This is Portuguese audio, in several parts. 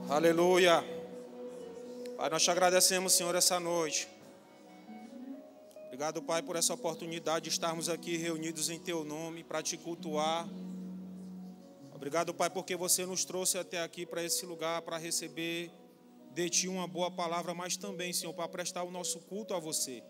Aleluia. Pai, nós te agradecemos, Senhor, essa noite. Obrigado, Pai, por essa oportunidade de estarmos aqui reunidos em Teu nome para Te cultuar. Obrigado, Pai, porque você nos trouxe até aqui para esse lugar, para receber de Ti uma boa palavra, mas também, Senhor, para prestar o nosso culto a você.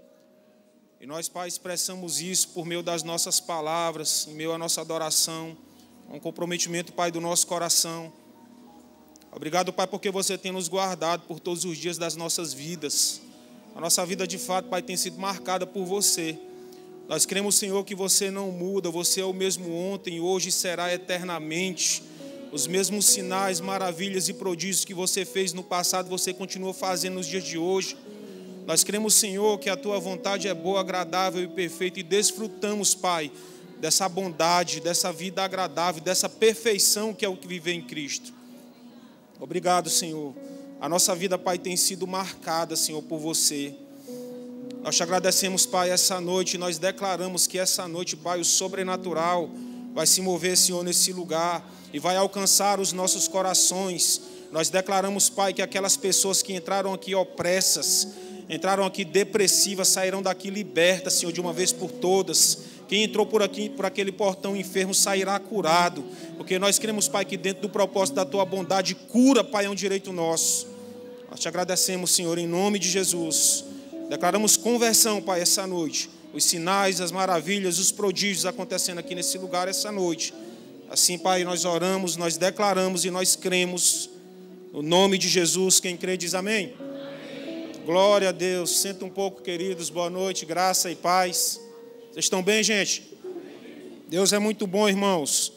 E nós, Pai, expressamos isso por meio das nossas palavras, em meio à nossa adoração, um comprometimento, Pai, do nosso coração. Obrigado, Pai, porque você tem nos guardado por todos os dias das nossas vidas. A nossa vida, de fato, Pai, tem sido marcada por você. Nós cremos, Senhor, que você não muda, você é o mesmo ontem, hoje e será eternamente. Os mesmos sinais, maravilhas e prodígios que você fez no passado, você continua fazendo nos dias de hoje. Nós cremos, Senhor, que a Tua vontade é boa, agradável e perfeita e desfrutamos, Pai, dessa bondade, dessa vida agradável, dessa perfeição que é o que viver em Cristo. Obrigado, Senhor. A nossa vida, Pai, tem sido marcada, Senhor, por você. Nós te agradecemos, Pai, essa noite. Nós declaramos que essa noite, Pai, o sobrenatural vai se mover, Senhor, nesse lugar e vai alcançar os nossos corações. Nós declaramos, Pai, que aquelas pessoas que entraram aqui opressas, entraram aqui depressivas, sairão daqui libertas, Senhor, de uma vez por todas. Quem entrou por aqui, por aquele portão enfermo, sairá curado. Porque nós cremos, Pai, que dentro do propósito da Tua bondade, cura, Pai, é um direito nosso. Nós te agradecemos, Senhor, em nome de Jesus. Declaramos conversão, Pai, essa noite. Os sinais, as maravilhas, os prodígios acontecendo aqui nesse lugar essa noite. Assim, Pai, nós oramos, nós declaramos e nós cremos. No nome de Jesus, quem crê diz amém. Glória a Deus. Senta um pouco, queridos. Boa noite, graça e paz. Vocês estão bem, gente? Deus é muito bom, irmãos.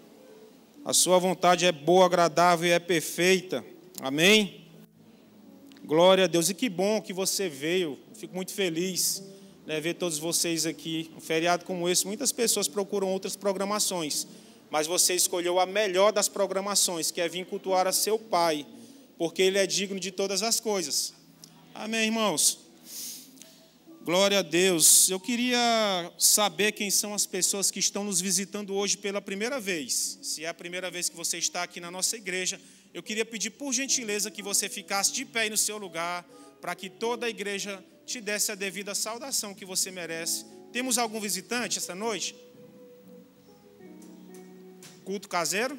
A sua vontade é boa, agradável e é perfeita. Amém? Glória a Deus. E que bom que você veio. Fico muito feliz, né, ver todos vocês aqui. Um feriado como esse, muitas pessoas procuram outras programações. Mas você escolheu a melhor das programações, que é vir cultuar a seu Pai, porque Ele é digno de todas as coisas. Amém, irmãos? Glória a Deus. Eu queria saber quem são as pessoas que estão nos visitando hoje pela primeira vez. Se é a primeira vez que você está aqui na nossa igreja, eu queria pedir, por gentileza, que você ficasse de pé aí no seu lugar, para que toda a igreja te desse a devida saudação que você merece. Temos algum visitante esta noite? Culto caseiro?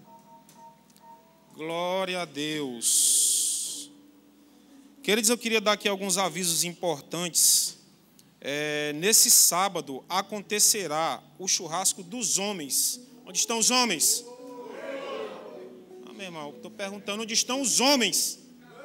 Glória a Deus. Queridos, eu queria dar aqui alguns avisos importantes. Nesse sábado acontecerá o churrasco dos homens. Onde estão os homens? Meu irmão, estou perguntando onde estão os homens.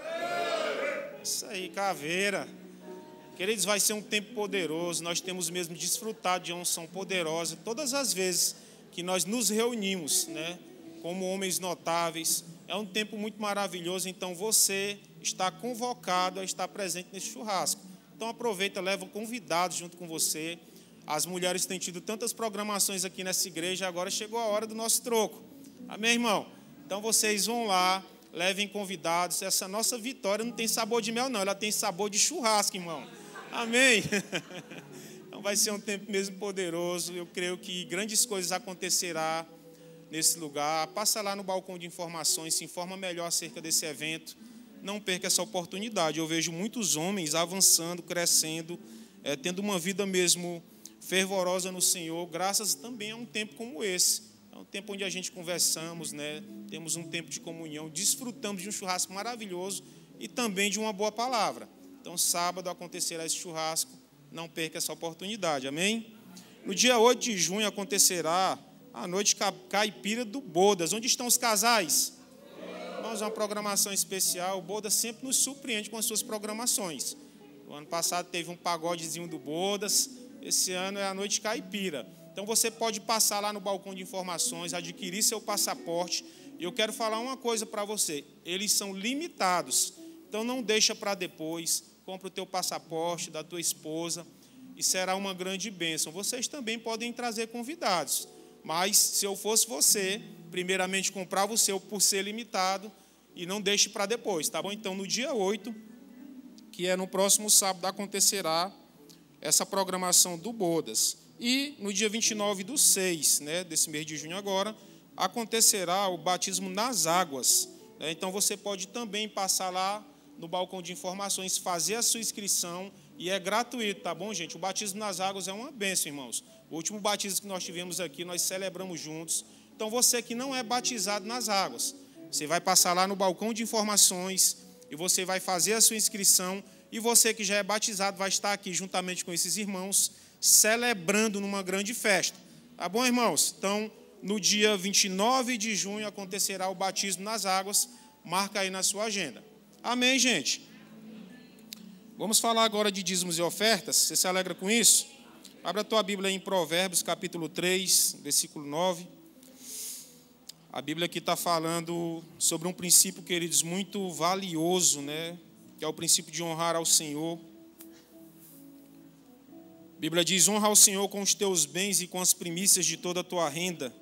Isso aí, caveira. Queridos, vai ser um tempo poderoso. Nós temos mesmo desfrutado de uma unção poderosa todas as vezes que nós nos reunimos, né, como homens notáveis. É um tempo muito maravilhoso, então você está convocado a estar presente nesse churrasco. Então aproveita, leva convidados junto com você. As mulheres têm tido tantas programações aqui nessa igreja, agora chegou a hora do nosso troco. Amém, irmão? Então vocês vão lá, levem convidados. Essa nossa vitória não tem sabor de mel, não, ela tem sabor de churrasco, irmão. Amém? Então vai ser um tempo mesmo poderoso. Eu creio que grandes coisas acontecerão nesse lugar. Passa lá no balcão de informações, se informa melhor acerca desse evento. Não perca essa oportunidade. Eu vejo muitos homens avançando, crescendo, tendo uma vida mesmo fervorosa no Senhor, graças também a um tempo como esse. É um tempo onde a gente conversamos, né? Temos um tempo de comunhão, desfrutamos de um churrasco maravilhoso e também de uma boa palavra. Então, sábado acontecerá esse churrasco, não perca essa oportunidade, amém? No dia 8 de junho acontecerá a noite caipira do Bodas. Onde estão os casais? Vamos a uma programação especial. O Bodas sempre nos surpreende com as suas programações. O ano passado teve um pagodezinho do Bodas, esse ano é a noite caipira. Então você pode passar lá no balcão de informações, adquirir seu passaporte. E eu quero falar uma coisa para você, eles são limitados. Então não deixa para depois, compra o teu passaporte da tua esposa e será uma grande bênção. Vocês também podem trazer convidados, mas se eu fosse você, primeiramente comprava o seu por ser limitado e não deixe para depois, tá bom? Então no dia 8, que é no próximo sábado, acontecerá essa programação do Bodas. E no dia 29/6, né, desse mês de junho agora, acontecerá o batismo nas águas. Então você pode também passar lá no balcão de informações, fazer a sua inscrição, e é gratuito, tá bom, gente? O batismo nas águas é uma bênção, irmãos. O último batismo que nós tivemos aqui, nós celebramos juntos. Então você que não é batizado nas águas, você vai passar lá no balcão de informações e você vai fazer a sua inscrição, e você que já é batizado vai estar aqui juntamente com esses irmãos, celebrando numa grande festa. Tá bom, irmãos? Então, no dia 29 de junho acontecerá o batismo nas águas. Marca aí na sua agenda. Amém, gente? Vamos falar agora de dízimos e ofertas. Você se alegra com isso? Abra a tua Bíblia em Provérbios, capítulo 3, versículo 9. A Bíblia aqui está falando sobre um princípio, queridos, muito valioso, né? Que é o princípio de honrar ao Senhor. A Bíblia diz: honra ao Senhor com os teus bens e com as primícias de toda a tua renda.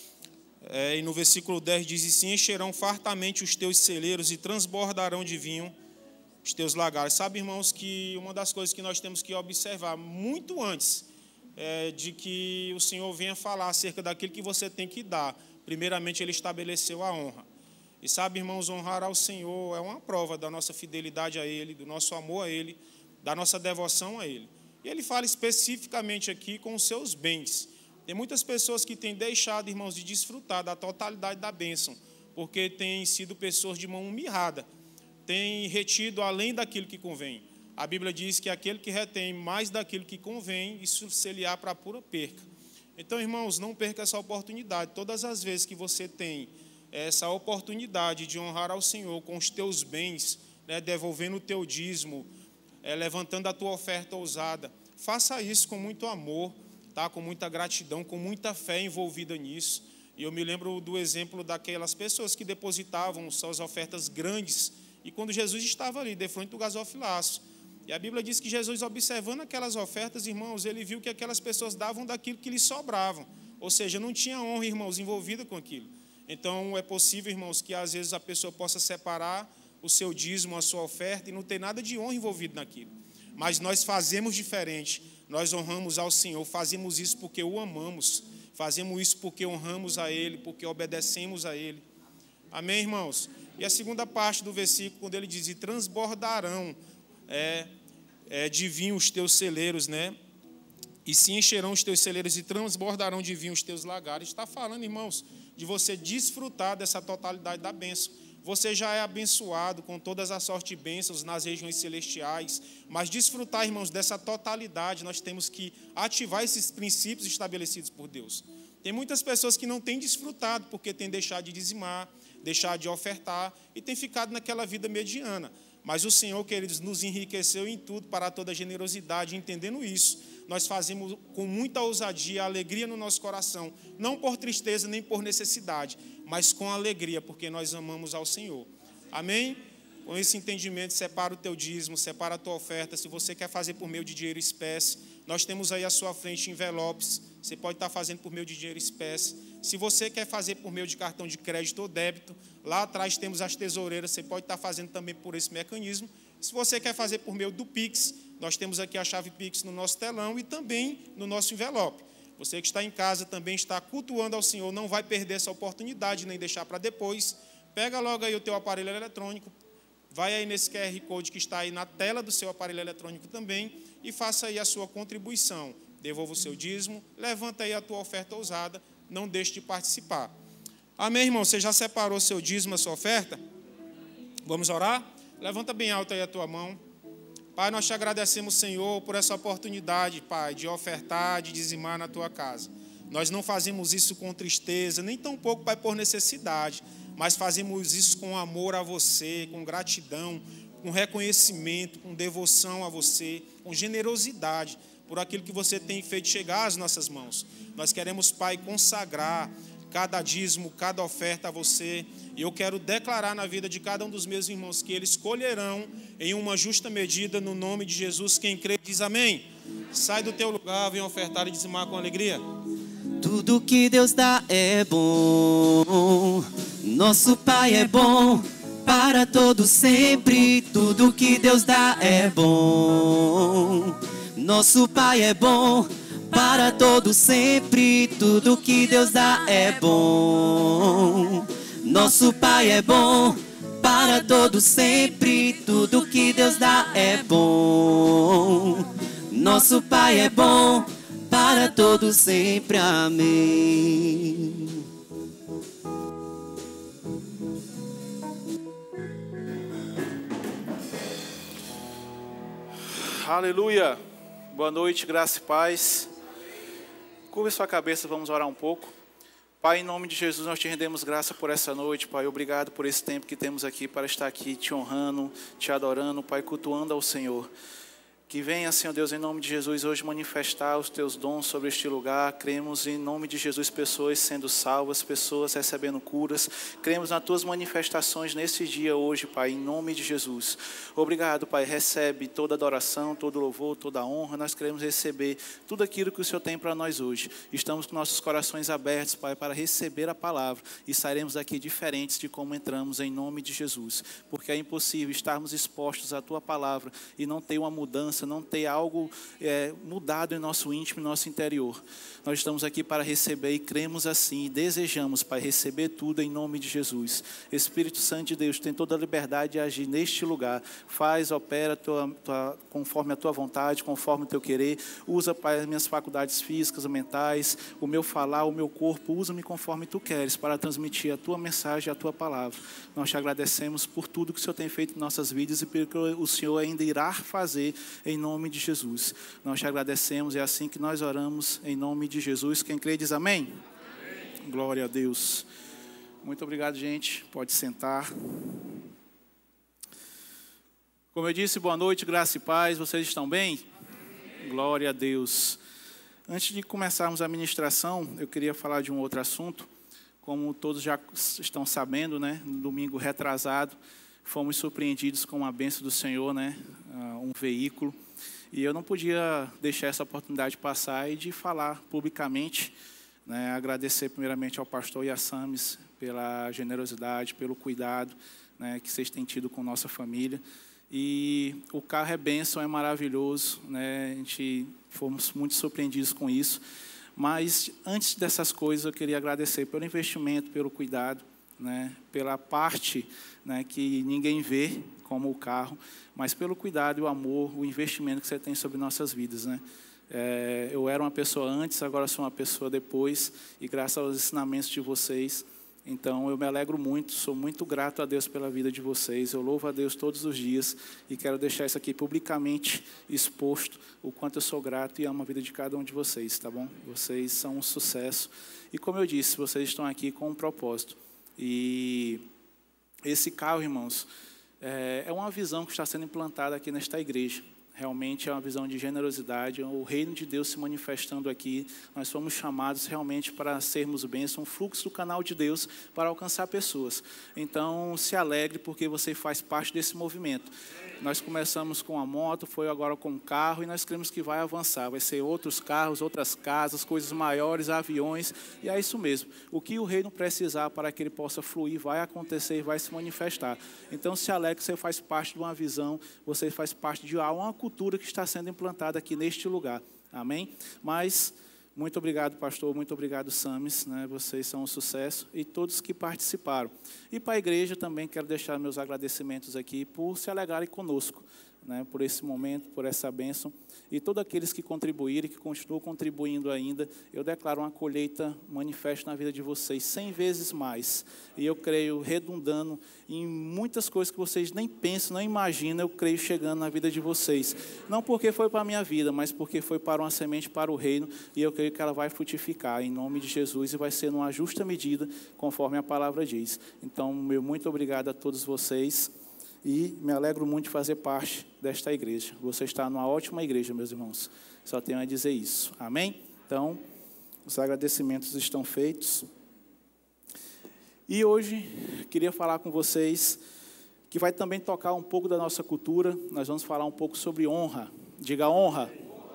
E no versículo 10 diz: e se encherão fartamente os teus celeiros e transbordarão de vinho os teus lagares. Sabe, irmãos, que uma das coisas que nós temos que observar muito antes de que o Senhor venha falar acerca daquilo que você tem que dar, primeiramente Ele estabeleceu a honra. E sabe, irmãos, honrar ao Senhor é uma prova da nossa fidelidade a Ele, do nosso amor a Ele, da nossa devoção a Ele. E Ele fala especificamente aqui com os seus bens. Tem muitas pessoas que têm deixado, irmãos, de desfrutar da totalidade da bênção, porque têm sido pessoas de mão mirrada, têm retido além daquilo que convém. A Bíblia diz que aquele que retém mais daquilo que convém, isso se-lhe-á para pura perca. Então, irmãos, não perca essa oportunidade. Todas as vezes que você tem essa oportunidade de honrar ao Senhor com os teus bens, né, devolvendo o teu dízimo, levantando a tua oferta ousada, faça isso com muito amor, tá? Com muita gratidão, com muita fé envolvida nisso. E eu me lembro do exemplo daquelas pessoas que depositavam suas ofertas grandes, e quando Jesus estava ali, de frente do gasofilaço, e a Bíblia diz que Jesus, observando aquelas ofertas, irmãos, ele viu que aquelas pessoas davam daquilo que lhes sobravam, ou seja, não tinha honra, irmãos, envolvida com aquilo. Então, é possível, irmãos, que às vezes a pessoa possa separar o seu dízimo, a sua oferta, e não ter nada de honra envolvido naquilo. Mas nós fazemos diferente, nós honramos ao Senhor, fazemos isso porque o amamos, fazemos isso porque honramos a Ele, porque obedecemos a Ele. Amém, irmãos? E a segunda parte do versículo, quando ele diz: e transbordarão de vinho os teus celeiros, né? E se encherão os teus celeiros e transbordarão de vinho os teus lagares. Está falando, irmãos, de você desfrutar dessa totalidade da bênção. Você já é abençoado com todas as sortes de bênçãos nas regiões celestiais, mas desfrutar, irmãos, dessa totalidade, nós temos que ativar esses princípios estabelecidos por Deus. Tem muitas pessoas que não têm desfrutado porque têm deixado de dizimar, deixado de ofertar e têm ficado naquela vida mediana. Mas o Senhor, queridos, nos enriqueceu em tudo para toda generosidade. Entendendo isso, nós fazemos com muita ousadia, alegria no nosso coração, não por tristeza nem por necessidade, mas com alegria, porque nós amamos ao Senhor. Amém? Com esse entendimento, separa o teu dízimo, separa a tua oferta. Se você quer fazer por meio de dinheiro espécie, nós temos aí à sua frente envelopes. Você pode estar fazendo por meio de dinheiro espécie. Se você quer fazer por meio de cartão de crédito ou débito, lá atrás temos as tesoureiras. Você pode estar fazendo também por esse mecanismo. Se você quer fazer por meio do Pix, nós temos aqui a chave Pix no nosso telão e também no nosso envelope. Você que está em casa também está cultuando ao Senhor, não vai perder essa oportunidade, nem deixar para depois. Pega logo aí o teu aparelho eletrônico, vai aí nesse QR Code que está aí na tela do seu aparelho eletrônico também e faça aí a sua contribuição. Devolva o seu dízimo, levanta aí a tua oferta ousada, não deixe de participar. Amém, irmão? Você já separou seu dízimo, a sua oferta? Vamos orar? Levanta bem alto aí a tua mão. Pai, nós te agradecemos, Senhor, por essa oportunidade, Pai, de ofertar, de dizimar na tua casa. Nós não fazemos isso com tristeza, nem tampouco, Pai, por necessidade, mas fazemos isso com amor a você, com gratidão, com reconhecimento, com devoção a você, com generosidade, por aquilo que você tem feito chegar às nossas mãos. Nós queremos, Pai, consagrar cada dízimo, cada oferta a você. E eu quero declarar na vida de cada um dos meus irmãos que eles colherão em uma justa medida no nome de Jesus. Quem crê diz amém. Sai do teu lugar, vem ofertar e dizimar com alegria. Tudo que Deus dá é bom. Nosso Pai é bom para todo sempre. Tudo que Deus dá é bom. Nosso Pai é bom para todo sempre. Tudo que Deus dá é bom. Nosso Pai é bom para todo sempre. Tudo que Deus dá é bom. Nosso Pai é bom para todo sempre. Amém. Aleluia. Boa noite, graça e paz. Curva sua cabeça, vamos orar um pouco. Pai, em nome de Jesus, nós te rendemos graça por essa noite, Pai. Obrigado por esse tempo que temos aqui para estar aqui te honrando, te adorando, Pai, cultuando ao Senhor. Que venha, Senhor Deus, em nome de Jesus, hoje manifestar os teus dons sobre este lugar. Cremos em nome de Jesus, pessoas sendo salvas, pessoas recebendo curas. Cremos nas tuas manifestações nesse dia hoje, Pai, em nome de Jesus. Obrigado, Pai. Recebe toda adoração, todo louvor, toda honra. Nós queremos receber tudo aquilo que o Senhor tem para nós hoje. Estamos com nossos corações abertos, Pai, para receber a palavra. E sairemos daqui diferentes de como entramos, em nome de Jesus. Porque é impossível estarmos expostos à tua palavra e não ter uma mudança, não ter algo mudado em nosso íntimo, em nosso interior. Nós estamos aqui para receber e cremos assim, e desejamos, Pai, receber tudo em nome de Jesus. Espírito Santo de Deus, tem toda a liberdade de agir neste lugar. Faz, opera conforme a tua vontade, conforme o teu querer. Usa, Pai, as minhas faculdades físicas, mentais, o meu falar, o meu corpo. Usa-me conforme tu queres para transmitir a tua mensagem, a tua palavra. Nós te agradecemos por tudo que o Senhor tem feito em nossas vidas e pelo que o Senhor ainda irá fazer em nome de Jesus. Nós te agradecemos, é assim que nós oramos, em nome de Jesus. Quem crê diz amém? Amém. Glória a Deus. Muito obrigado, gente. Pode sentar. Como eu disse, boa noite, graça e paz. Vocês estão bem? Amém. Glória a Deus. Antes de começarmos a ministração, eu queria falar de um outro assunto. Como todos já estão sabendo, né? No domingo retrasado, fomos surpreendidos com a bênção do Senhor, né? Um veículo. E eu não podia deixar essa oportunidade passar e de falar publicamente, né? Agradecer primeiramente ao pastor e a Samis pela generosidade, pelo cuidado, né, que vocês têm tido com nossa família. E o carro é bênção, é maravilhoso, né? A gente fomos muito surpreendidos com isso. Mas, antes dessas coisas, eu queria agradecer pelo investimento, pelo cuidado, né, pela parte, né, que ninguém vê, como o carro, mas pelo cuidado e o amor, o investimento que você tem sobre nossas vidas, né? Eu era uma pessoa antes, agora sou uma pessoa depois, e graças aos ensinamentos de vocês, então eu me alegro muito, sou muito grato a Deus pela vida de vocês, eu louvo a Deus todos os dias, e quero deixar isso aqui publicamente exposto, o quanto eu sou grato e amo a vida de cada um de vocês, tá bom? Vocês são um sucesso, e como eu disse, vocês estão aqui com um propósito, e esse carro, irmãos, é uma visão que está sendo implantada aqui nesta igreja. Realmente é uma visão de generosidade, o reino de Deus se manifestando aqui. Nós fomos chamados realmente para sermos bênção, um fluxo do canal de Deus para alcançar pessoas. Então, se alegre porque você faz parte desse movimento. Nós começamos com a moto, foi agora com o carro, e nós cremos que vai avançar. Vai ser outros carros, outras casas, coisas maiores, aviões, e é isso mesmo. O que o reino precisar para que ele possa fluir, vai acontecer e vai se manifestar. Então, se alegre, você faz parte de uma visão, você faz parte de uma cultura que está sendo implantada aqui neste lugar. Amém? Mas, muito obrigado, pastor, muito obrigado, Samis, né? Vocês são um sucesso, e todos que participaram. E para a igreja também quero deixar meus agradecimentos aqui por se alegrarem conosco, né? Por esse momento, por essa bênção. E todos aqueles que contribuíram e que continuam contribuindo ainda, eu declaro uma colheita manifesta na vida de vocês 100 vezes mais. E eu creio, redundando em muitas coisas que vocês nem pensam, não imaginam, eu creio chegando na vida de vocês. Não porque foi para a minha vida, mas porque foi para uma semente para o reino, e eu creio que ela vai frutificar em nome de Jesus e vai ser numa justa medida, conforme a palavra diz. Então, meu muito obrigado a todos vocês. E me alegro muito de fazer parte desta igreja. Você está numa ótima igreja, meus irmãos. Só tenho a dizer isso. Amém? Então, os agradecimentos estão feitos. E hoje, queria falar com vocês, que vai também tocar um pouco da nossa cultura. Nós vamos falar um pouco sobre honra. Diga honra.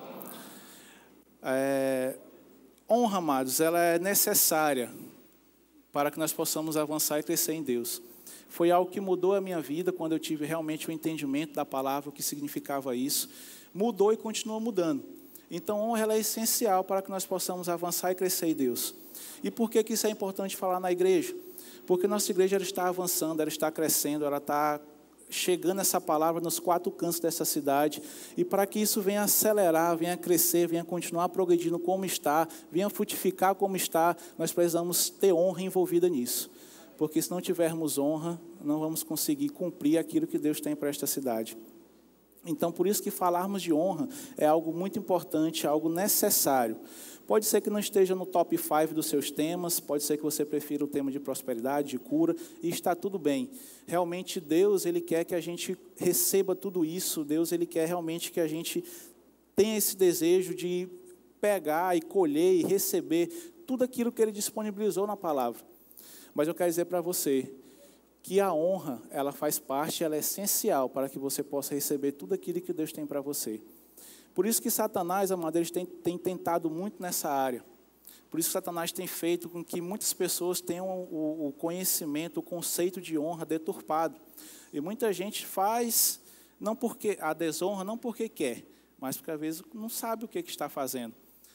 Honra, amados, ela é necessária para que nós possamos avançar e crescer em Deus. Foi algo que mudou a minha vida quando eu tive realmente o entendimento da palavra, o que significava isso. Mudou e continua mudando. Então, honra ela é essencial para que nós possamos avançar e crescer em Deus. E por que isso é importante falar na igreja? Porque nossa igreja ela está avançando, ela está crescendo, ela está chegando essa palavra nos 4 cantos dessa cidade, e para que isso venha acelerar, venha crescer, venha continuar progredindo como está, venha frutificar como está, nós precisamos ter honra envolvida nisso, porque se não tivermos honra, não vamos conseguir cumprir aquilo que Deus tem para esta cidade. Então, por isso que falarmos de honra é algo muito importante, algo necessário. Pode ser que não esteja no top 5 dos seus temas, pode ser que você prefira o tema de prosperidade, de cura, e está tudo bem. Realmente, Deus, Ele quer que a gente receba tudo isso, Deus, Ele quer realmente que a gente tenha esse desejo de pegar e colher e receber tudo aquilo que Ele disponibilizou na palavra. Mas eu quero dizer para você que a honra, ela faz parte, ela é essencial para que você possa receber tudo aquilo que Deus tem para você. Por isso que Satanás, amado, eles têm tentado muito nessa área. Por isso que Satanás tem feito com que muitas pessoas tenham o conhecimento, o conceito de honra deturpado. E muita gente faz, não porque a desonra, não porque quer, mas porque às vezes não sabe o que está fazendo.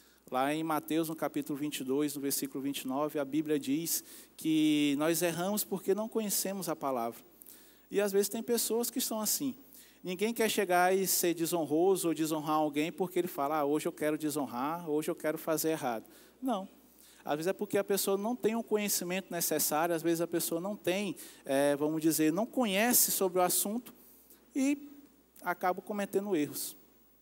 Lá em Mateus, no capítulo 22, no versículo 29, a Bíblia diz que nós erramos porque não conhecemos a palavra. E às vezes tem pessoas que são assim. Ninguém quer chegar e ser desonroso ou desonrar alguém porque ele fala, hoje eu quero desonrar, hoje eu quero fazer errado. Não. Às vezes é porque a pessoa não tem o conhecimento necessário, às vezes a pessoa não tem, vamos dizer, não conhece sobre o assunto e acaba cometendo erros.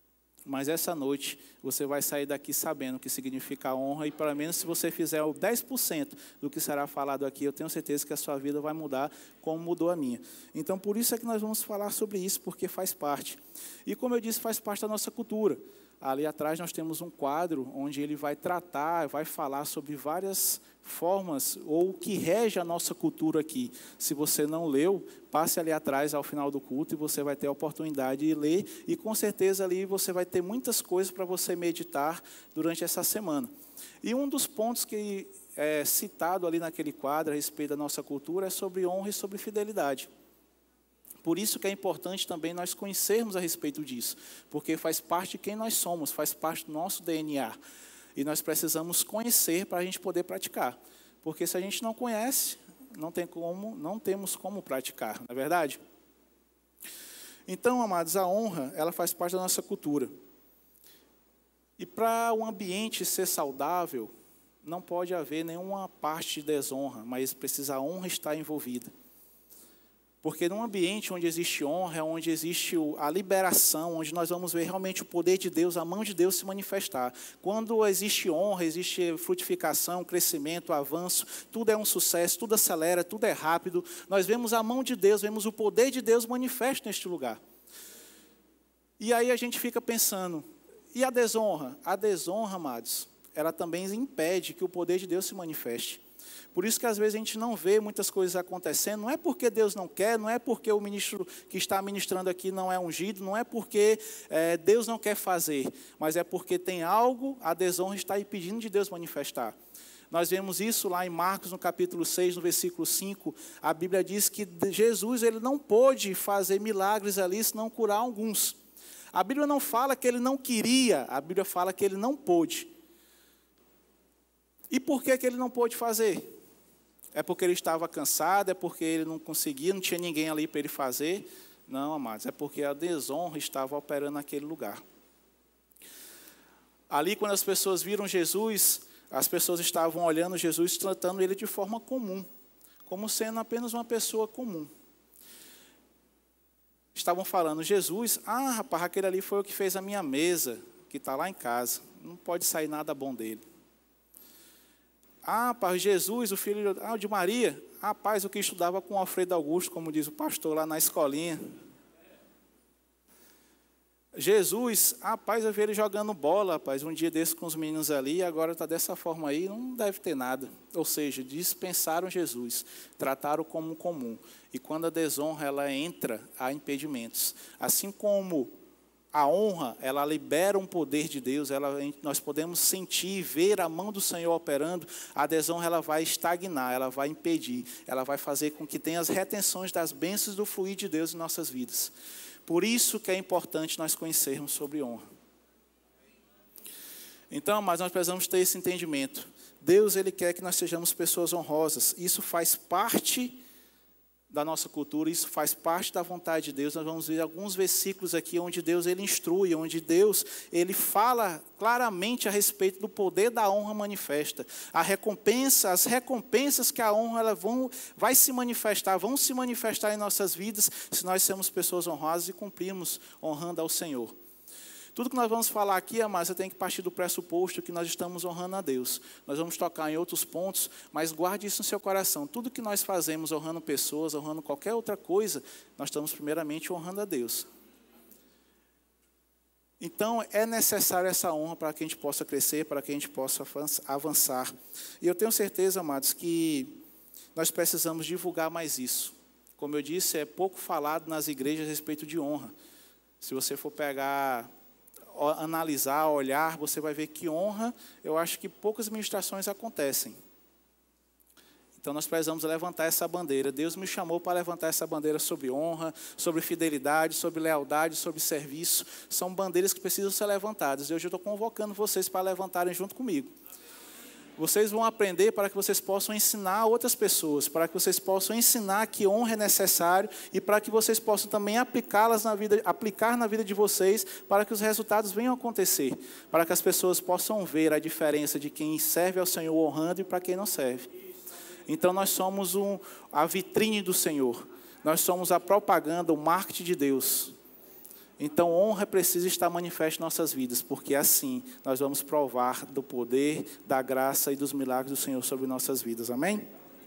Mas essa noite você vai sair daqui sabendo o que significa a honra, e pelo menos se você fizer o 10% do que será falado aqui, eu tenho certeza que a sua vida vai mudar como mudou a minha. Então, por isso é que nós vamos falar sobre isso, porque faz parte. E como eu disse, faz parte da nossa cultura. Ali atrás nós temos um quadro onde ele vai tratar, vai falar sobre várias formas, ou o que rege a nossa cultura aqui. Se você não leu, passe ali atrás ao final do culto e você vai ter a oportunidade de ler, e com certeza ali você vai ter muitas coisas para você meditar durante essa semana. E um dos pontos que é citado ali naquele quadro a respeito da nossa cultura é sobre honra e sobre fidelidade. Por isso que é importante também nós conhecermos a respeito disso, porque faz parte de quem nós somos, faz parte do nosso DNA. E nós precisamos conhecer para a gente poder praticar. Porque se a gente não conhece, não temos como praticar, não é verdade? Então, amados, a honra, ela faz parte da nossa cultura. E para o ambiente ser saudável, não pode haver nenhuma parte de desonra, mas precisa a honra estar envolvida. Porque num ambiente onde existe honra, onde existe a liberação, onde nós vamos ver realmente o poder de Deus, a mão de Deus se manifestar. Quando existe honra, existe frutificação, crescimento, avanço, tudo é um sucesso, tudo acelera, tudo é rápido. Nós vemos a mão de Deus, vemos o poder de Deus manifesto neste lugar. E aí a gente fica pensando, e a desonra? A desonra, amados, ela também impede que o poder de Deus se manifeste. Por isso que às vezes a gente não vê muitas coisas acontecendo, não é porque Deus não quer, não é porque o ministro que está ministrando aqui não é ungido, não é porque Deus não quer fazer, mas é porque tem algo, a desonra está impedindo de Deus manifestar. Nós vemos isso lá em Marcos, no capítulo 6, no versículo 5, a Bíblia diz que Jesus ele não pôde fazer milagres ali, senão curar alguns. A Bíblia não fala que ele não queria, a Bíblia fala que ele não pôde. E por que ele não pôde fazer? É porque ele estava cansado, é porque ele não conseguia, não tinha ninguém ali para ele fazer? Não, amados, é porque a desonra estava operando naquele lugar. Ali, quando as pessoas viram Jesus, as pessoas estavam olhando Jesus, tratando ele de forma comum, como sendo apenas uma pessoa comum. Estavam falando, Jesus, rapaz, aquele ali foi o que fez a minha mesa, que está lá em casa, não pode sair nada bom dele. Rapaz, Jesus, o filho de Maria, rapaz, o que estudava com Alfredo Augusto, como diz o pastor lá na escolinha. Jesus, rapaz, eu vi ele jogando bola, rapaz, um dia desse com os meninos ali, e agora está dessa forma aí, não deve ter nada. Ou seja, dispensaram Jesus, trataram como comum. E quando a desonra ela entra, há impedimentos. Assim como a honra, ela libera um poder de Deus, nós podemos sentir e ver a mão do Senhor operando, a desonra ela vai estagnar, ela vai impedir, ela vai fazer com que tenha as retenções das bênçãos do fluir de Deus em nossas vidas. Por isso que é importante nós conhecermos sobre honra. Então, mas nós precisamos ter esse entendimento. Deus, Ele quer que nós sejamos pessoas honrosas. Isso faz parte da nossa cultura, isso faz parte da vontade de Deus. Nós vamos ver alguns versículos aqui onde Deus Ele instrui, onde Deus Ele fala claramente a respeito do poder da honra manifesta. As recompensas que a honra vão se manifestar em nossas vidas se nós sermos pessoas honrosas e cumprirmos honrando ao Senhor. Tudo que nós vamos falar aqui, amados, você tem que partir do pressuposto que nós estamos honrando a Deus. Nós vamos tocar em outros pontos, mas guarde isso no seu coração. Tudo que nós fazemos honrando pessoas, honrando qualquer outra coisa, nós estamos primeiramente honrando a Deus. Então, é necessário essa honra para que a gente possa crescer, para que a gente possa avançar. E eu tenho certeza, amados, que nós precisamos divulgar mais isso. Como eu disse, é pouco falado nas igrejas a respeito de honra. Se você for analisar, olhar, você vai ver que honra, eu acho que poucas ministrações acontecem. Então nós precisamos levantar essa bandeira. Deus me chamou para levantar essa bandeira sobre honra, sobre fidelidade, sobre lealdade, sobre serviço. São bandeiras que precisam ser levantadas. E hoje eu estou convocando vocês para levantarem junto comigo. Vocês vão aprender para que vocês possam ensinar outras pessoas, para que vocês possam ensinar que honra é necessário e para que vocês possam também aplicar na vida de vocês, para que os resultados venham a acontecer, para que as pessoas possam ver a diferença de quem serve ao Senhor honrando e para quem não serve. Então nós somos a vitrine do Senhor, nós somos a propaganda, o marketing de Deus. Então, honra precisa estar manifesta em nossas vidas, porque assim nós vamos provar do poder, da graça e dos milagres do Senhor sobre nossas vidas. Amém?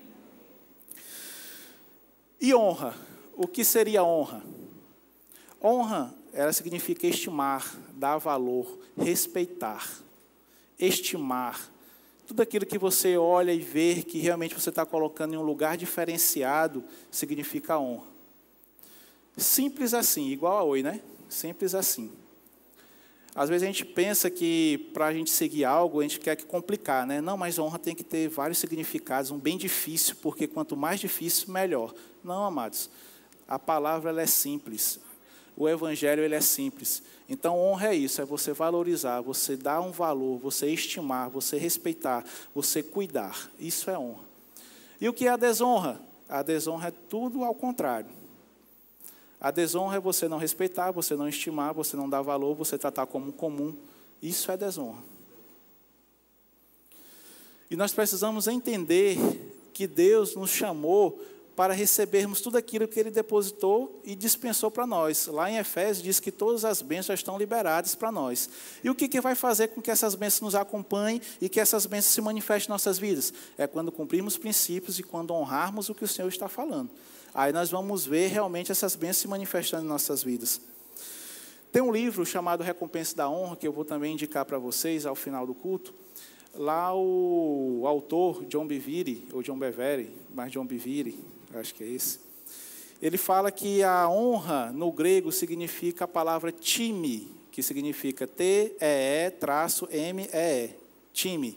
E honra. O que seria honra? Honra, ela significa estimar, dar valor, respeitar, estimar. Tudo aquilo que você olha e vê que realmente você está colocando em um lugar diferenciado, significa honra. Simples assim, igual a oi, né? Simples assim. Às vezes a gente pensa que para a gente seguir algo, a gente quer que complicar, né? Não, mas honra tem que ter vários significados, um bem difícil, porque quanto mais difícil, melhor. Não, amados. A palavra ela é simples. O evangelho ele é simples. Então, honra é isso, é você valorizar, você dar um valor, você estimar, você respeitar, você cuidar. Isso é honra. E o que é a desonra? A desonra é tudo ao contrário. A desonra é você não respeitar, você não estimar, você não dar valor, você tratar como comum. Isso é desonra. E nós precisamos entender que Deus nos chamou para recebermos tudo aquilo que Ele depositou e dispensou para nós. Lá em Efésios diz que todas as bênçãos já estão liberadas para nós. E o que vai fazer com que essas bênçãos nos acompanhem e que essas bênçãos se manifestem em nossas vidas? É quando cumprirmos princípios e quando honrarmos o que o Senhor está falando. Aí nós vamos ver realmente essas bênçãos se manifestando em nossas vidas. Tem um livro chamado Recompensa da Honra, que eu vou também indicar para vocês ao final do culto. Lá o autor, John Bevere, ou John Bevere, mas John Bevere, acho que é esse. Ele fala que a honra no grego significa a palavra time, que significa T-E-E-M-E-E, time.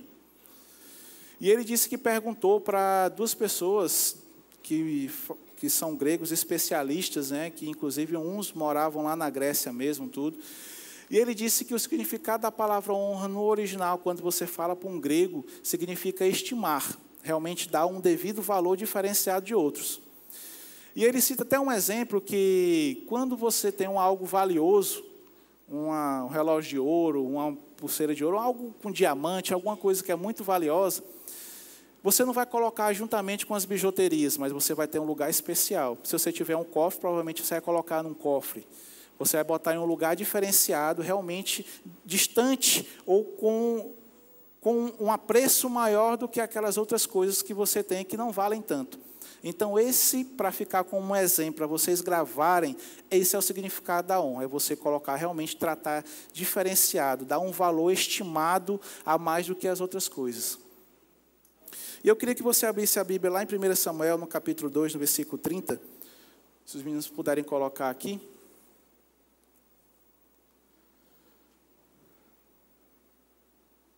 E ele disse que perguntou para duas pessoas que são gregos especialistas, né, que inclusive uns moravam lá na Grécia mesmo, tudo. E ele disse que o significado da palavra honra no original, quando você fala para um grego, significa estimar, realmente dar um devido valor diferenciado de outros. E ele cita até um exemplo que quando você tem algo valioso, um relógio de ouro, uma pulseira de ouro, algo com diamante, alguma coisa que é muito valiosa, você não vai colocar juntamente com as bijuterias, mas você vai ter um lugar especial. Se você tiver um cofre, provavelmente você vai colocar num cofre. Você vai botar em um lugar diferenciado, realmente distante ou com um apreço maior do que aquelas outras coisas que você tem que não valem tanto. Então, para ficar como um exemplo, para vocês gravarem, esse é o significado da honra. É você colocar, realmente tratar diferenciado, dar um valor estimado a mais do que as outras coisas. E eu queria que você abrisse a Bíblia lá em 1 Samuel, no capítulo 2, no versículo 30. Se os meninos puderem colocar aqui.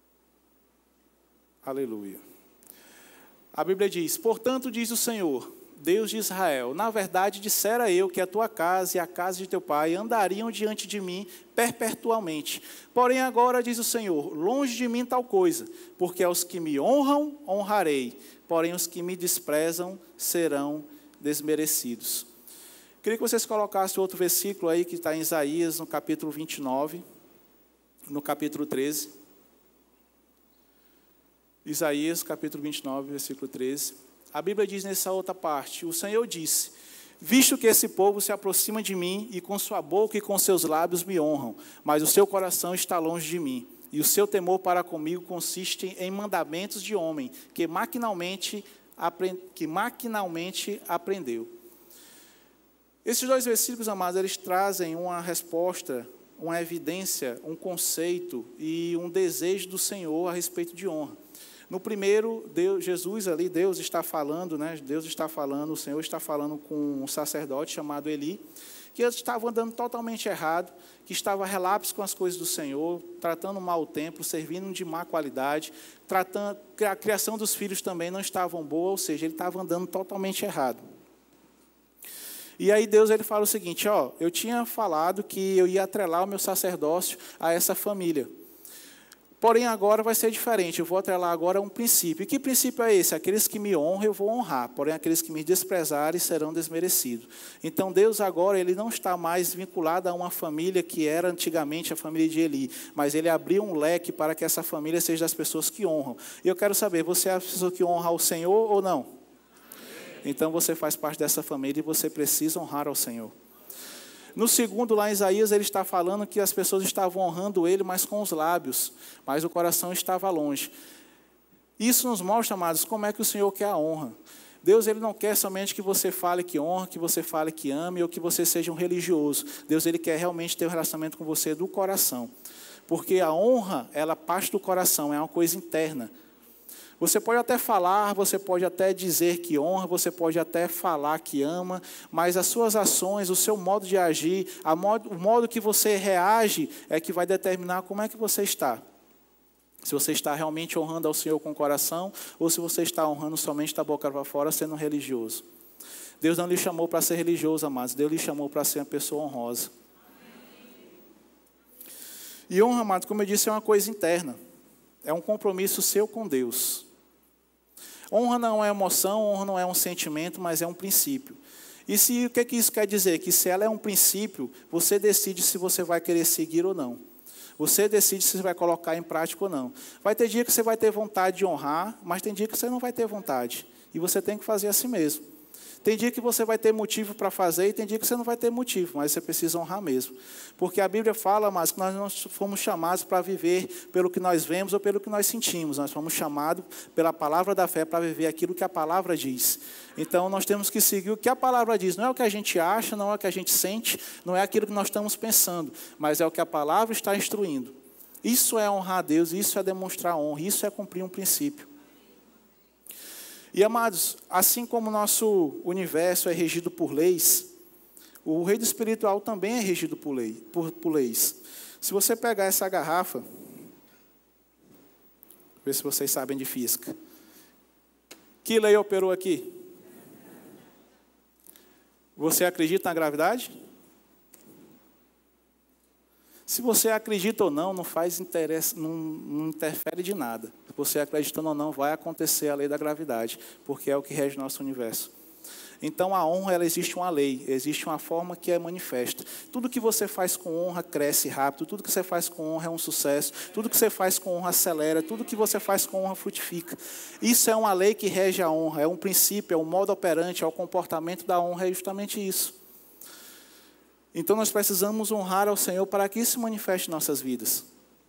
Aleluia. A Bíblia diz: portanto, diz o Senhor, Deus de Israel, na verdade dissera eu que a tua casa e a casa de teu pai andariam diante de mim perpetuamente. Porém agora, diz o Senhor, longe de mim tal coisa, porque aos que me honram, honrarei, porém os que me desprezam serão desmerecidos. Queria que vocês colocassem outro versículo aí, que está em Isaías, no capítulo 29, no capítulo 13. Isaías, capítulo 29, versículo 13. A Bíblia diz nessa outra parte, o Senhor disse, visto que esse povo se aproxima de mim e com sua boca e com seus lábios me honram, mas o seu coração está longe de mim, e o seu temor para comigo consiste em mandamentos de homem, que maquinalmente aprendeu. Esses dois versículos, amados, eles trazem uma resposta, uma evidência, um conceito e um desejo do Senhor a respeito de honra. No primeiro, Deus está falando, né? Deus está falando, o Senhor está falando com um sacerdote chamado Eli, que estava andando totalmente errado, que estava relapso com as coisas do Senhor, tratando mal o templo, servindo de má qualidade, a criação dos filhos também não estava boa, ou seja, ele estava andando totalmente errado. E aí Deus ele fala o seguinte, eu tinha falado que eu ia atrelar o meu sacerdócio a essa família. Porém, agora vai ser diferente. Eu vou atrelar agora um princípio. E que princípio é esse? Aqueles que me honram, eu vou honrar. Porém, aqueles que me desprezarem serão desmerecidos. Então, Deus agora ele não está mais vinculado a uma família que era antigamente a família de Eli. Mas ele abriu um leque para que essa família seja das pessoas que honram. E eu quero saber, você é a pessoa que honra ao Senhor ou não? Então, você faz parte dessa família e você precisa honrar ao Senhor. No segundo, lá em Isaías, ele está falando que as pessoas estavam honrando ele, mas com os lábios, mas o coração estava longe. Isso nos mostra, amados, como é que o Senhor quer a honra. Deus ele não quer somente que você fale que honra, que você fale que ame, ou que você seja um religioso. Deus ele quer realmente ter um relacionamento com você do coração. Porque a honra, ela parte do coração, é uma coisa interna. Você pode até falar, você pode até dizer que honra, você pode até falar que ama, mas as suas ações, o seu modo de agir, o modo que você reage é que vai determinar como é que você está. Se você está realmente honrando ao Senhor com o coração, ou se você está honrando somente da boca para fora, sendo religioso. Deus não lhe chamou para ser religioso, amados. Deus lhe chamou para ser uma pessoa honrosa. E honra, amados, como eu disse, é uma coisa interna. É um compromisso seu com Deus. Honra não é emoção, honra não é um sentimento, mas é um princípio. E o que isso quer dizer? Que se ela é um princípio, você decide se você vai querer seguir ou não. Você decide se você vai colocar em prática ou não. Vai ter dia que você vai ter vontade de honrar, mas tem dia que você não vai ter vontade. E você tem que fazer assim mesmo. Tem dia que você vai ter motivo para fazer e tem dia que você não vai ter motivo, mas você precisa honrar mesmo. Porque a Bíblia fala, mas que nós não fomos chamados para viver pelo que nós vemos ou pelo que nós sentimos. Nós fomos chamados pela palavra da fé para viver aquilo que a palavra diz. Então, nós temos que seguir o que a palavra diz. Não é o que a gente acha, não é o que a gente sente, não é aquilo que nós estamos pensando, mas é o que a palavra está instruindo. Isso é honrar a Deus, isso é demonstrar honra, isso é cumprir um princípio. E, amados, assim como o nosso universo é regido por leis, o reino espiritual também é regido por leis. Se você pegar essa garrafa, ver se vocês sabem de física. Que lei operou aqui? Você acredita na gravidade? Se você acredita ou não, não faz interesse, não interfere de nada. Se você acreditando ou não, vai acontecer a lei da gravidade, porque é o que rege o nosso universo. Então, a honra, ela existe uma lei, existe uma forma que é manifesta. Tudo que você faz com honra cresce rápido, tudo que você faz com honra é um sucesso, tudo que você faz com honra acelera, tudo que você faz com honra frutifica. Isso é uma lei que rege a honra, é um princípio, é um modo operante, é o comportamento da honra, é justamente isso. Então, nós precisamos honrar ao Senhor para que isso se manifeste em nossas vidas.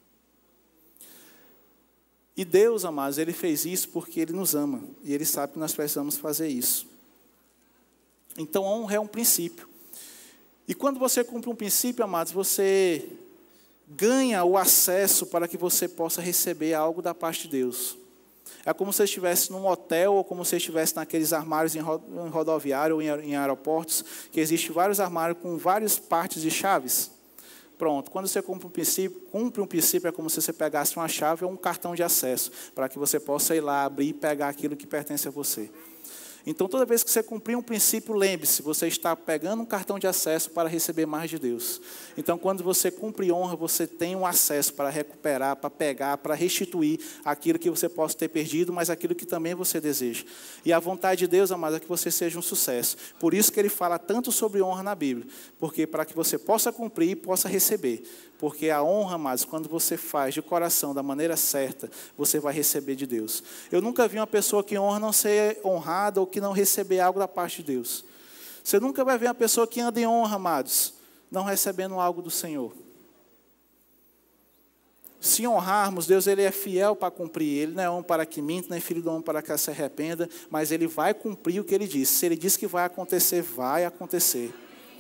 E Deus, amados, Ele fez isso porque Ele nos ama. E Ele sabe que nós precisamos fazer isso. Então, a honra é um princípio. E quando você cumpre um princípio, amados, você ganha o acesso para que você possa receber algo da parte de Deus. É como se você estivesse num hotel ou como se você estivesse naqueles armários em rodoviário ou em aeroportos, que existem vários armários com várias partes de chaves. Pronto, quando você cumpre um princípio é como se você pegasse uma chave ou um cartão de acesso, para que você possa ir lá, abrir e pegar aquilo que pertence a você. Então, toda vez que você cumprir um princípio, lembre-se, você está pegando um cartão de acesso para receber mais de Deus. Então, quando você cumpre honra, você tem um acesso para recuperar, para pegar, para restituir aquilo que você possa ter perdido, mas aquilo que também você deseja. E a vontade de Deus, amados, é que você seja um sucesso. Por isso que ele fala tanto sobre honra na Bíblia, porque para que você possa cumprir e possa receber. Porque a honra, amados, quando você faz de coração, da maneira certa, você vai receber de Deus. Eu nunca vi uma pessoa que honra não ser honrada ou que não receber algo da parte de Deus. Você nunca vai ver uma pessoa que anda em honra, amados, não recebendo algo do Senhor. Se honrarmos, Deus ele é fiel para cumprir. Ele não é homem para que minta, nem filho do homem para que se arrependa, mas ele vai cumprir o que ele disse. Se ele disse que vai acontecer, vai acontecer.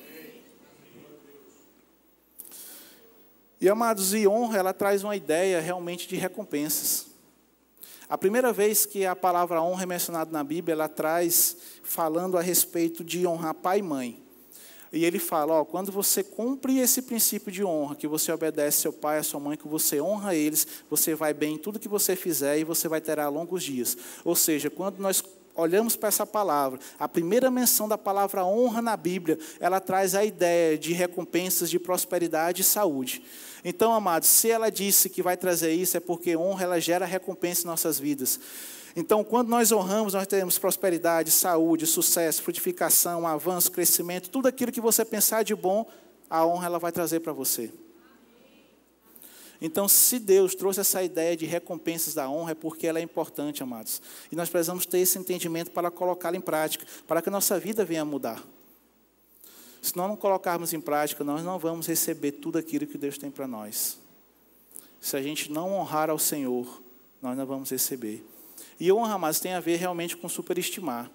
E, amados, e honra, ela traz uma ideia realmente de recompensas. A primeira vez que a palavra honra é mencionada na Bíblia, ela traz falando a respeito de honrar pai e mãe. E ele fala, quando você cumpre esse princípio de honra, que você obedece seu pai e a sua mãe, que você honra eles, você vai bem em tudo que você fizer e você vai ter longos dias. Ou seja, quando nós olhamos para essa palavra, a primeira menção da palavra honra na Bíblia, ela traz a ideia de recompensas, de prosperidade e saúde. Então, amados, se ela disse que vai trazer isso, é porque honra, ela gera recompensa em nossas vidas. Então, quando nós honramos, nós teremos prosperidade, saúde, sucesso, frutificação, avanço, crescimento, tudo aquilo que você pensar de bom, a honra ela vai trazer para você. Então, se Deus trouxe essa ideia de recompensas da honra, é porque ela é importante, amados. E nós precisamos ter esse entendimento para colocá-la em prática, para que a nossa vida venha a mudar. Se nós não colocarmos em prática, nós não vamos receber tudo aquilo que Deus tem para nós. Se a gente não honrar ao Senhor, nós não vamos receber. E honra, amados, tem a ver realmente com superestimar.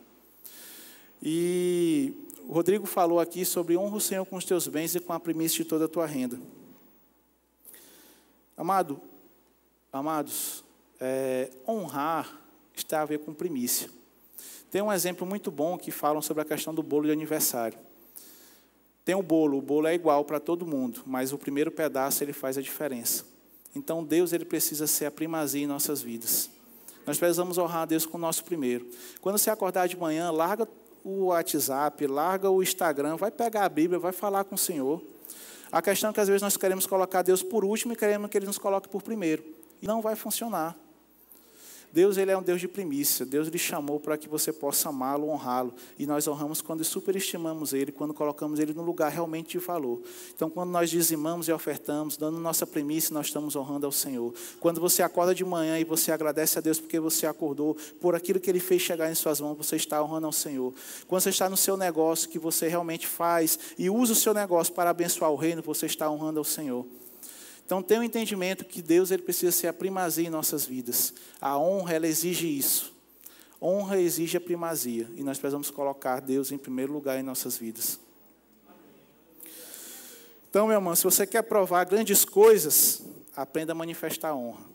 E o Rodrigo falou aqui sobre honra o Senhor com os teus bens e com a primícia de toda a tua renda. Amados, honrar está a ver com primícia. Tem um exemplo muito bom que falam sobre a questão do bolo de aniversário. Tem o bolo é igual para todo mundo, mas o primeiro pedaço ele faz a diferença. Então Deus ele precisa ser a primazia em nossas vidas. Nós precisamos honrar a Deus com o nosso primeiro. Quando você acordar de manhã, larga o WhatsApp, larga o Instagram, vai pegar a Bíblia, vai falar com o Senhor. A questão é que às vezes nós queremos colocar Deus por último e queremos que Ele nos coloque por primeiro. E não vai funcionar. Deus ele é um Deus de primícia. Deus lhe chamou para que você possa amá-lo, honrá-lo. E nós honramos quando superestimamos Ele, quando colocamos Ele no lugar realmente de valor. Então, quando nós dizimamos e ofertamos, dando nossa primícia, nós estamos honrando ao Senhor. Quando você acorda de manhã e você agradece a Deus porque você acordou, por aquilo que Ele fez chegar em suas mãos, você está honrando ao Senhor. Quando você está no seu negócio, que você realmente faz e usa o seu negócio para abençoar o reino, você está honrando ao Senhor. Então, tenha um entendimento que Deus ele precisa ser a primazia em nossas vidas. A honra, ela exige isso. Honra exige a primazia. E nós precisamos colocar Deus em primeiro lugar em nossas vidas. Então, meu irmão, se você quer provar grandes coisas, aprenda a manifestar a honra.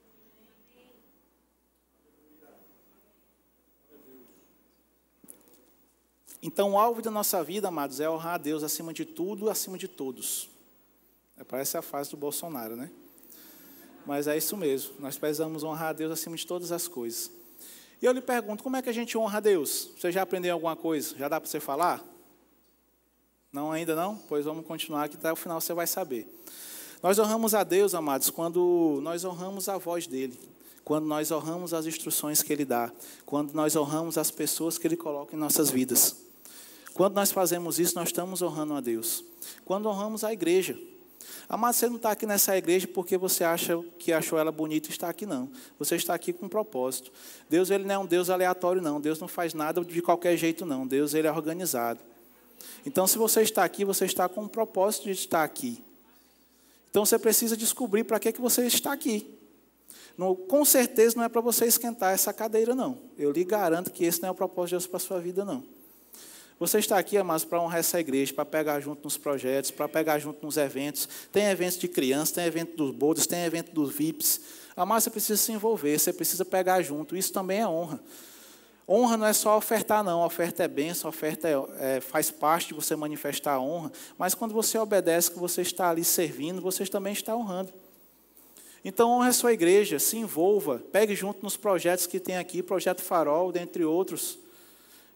Então, o alvo da nossa vida, amados, é honrar a Deus acima de tudo, acima de todos. Parece a fase do Bolsonaro, né? Mas é isso mesmo. Nós precisamos honrar a Deus acima de todas as coisas. E eu lhe pergunto, como é que a gente honra a Deus? Você já aprendeu alguma coisa? Já dá para você falar? Não, ainda não? Pois vamos continuar, que até o final você vai saber. Nós honramos a Deus, amados, quando nós honramos a voz dEle. Quando nós honramos as instruções que Ele dá. Quando nós honramos as pessoas que Ele coloca em nossas vidas. Quando nós fazemos isso, nós estamos honrando a Deus. Quando honramos a igreja. Amado, você não está aqui nessa igreja porque você acha que achou ela bonita e está aqui, não. Você está aqui com um propósito. Deus ele não é um Deus aleatório, não. Deus não faz nada de qualquer jeito, não. Deus ele é organizado. Então, se você está aqui, você está com um propósito de estar aqui. Então, você precisa descobrir para que você está aqui. Não, com certeza não é para você esquentar essa cadeira, não. Eu lhe garanto que esse não é o propósito de Deus para a sua vida, não. Você está aqui, amados, para honrar essa igreja, para pegar junto nos projetos, para pegar junto nos eventos. Tem eventos de crianças, tem evento dos bodas, tem evento dos VIPs. Amados, você precisa se envolver, você precisa pegar junto. Isso também é honra. Honra não é só ofertar, não. A oferta é bênção, a oferta faz parte de você manifestar a honra. Mas quando você obedece, que você está ali servindo, você também está honrando. Então, honre a sua igreja, se envolva, pegue junto nos projetos que tem aqui, Projeto Farol, dentre outros.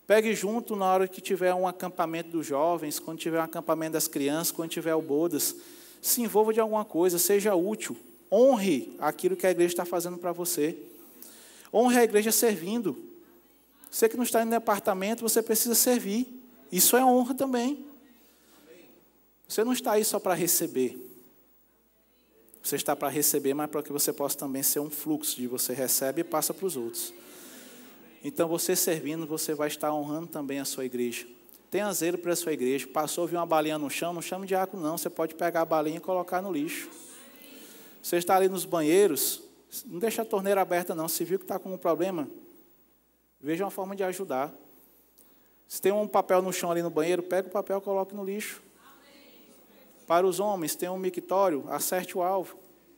Pegue junto na hora que tiver um acampamento dos jovens, quando tiver um acampamento das crianças, quando tiver o bodas. Se envolva de alguma coisa, seja útil. Honre aquilo que a igreja está fazendo para você. Honre a igreja servindo. Você que não está no departamento, você precisa servir. Isso é honra também. Você não está aí só para receber. Você está para receber, mas para que você possa também ser um fluxo de você recebe e passa para os outros. Então, você servindo, você vai estar honrando também a sua igreja. Tenha zelo para a sua igreja. Passou, viu uma balinha no chão, não chame de diácono não. Você pode pegar a balinha e colocar no lixo. Você está ali nos banheiros, não deixa a torneira aberta não. Se viu que está com um problema, veja uma forma de ajudar. Se tem um papel no chão ali no banheiro, pega o papel e coloque no lixo. Para os homens, tem um mictório, acerte o alvo.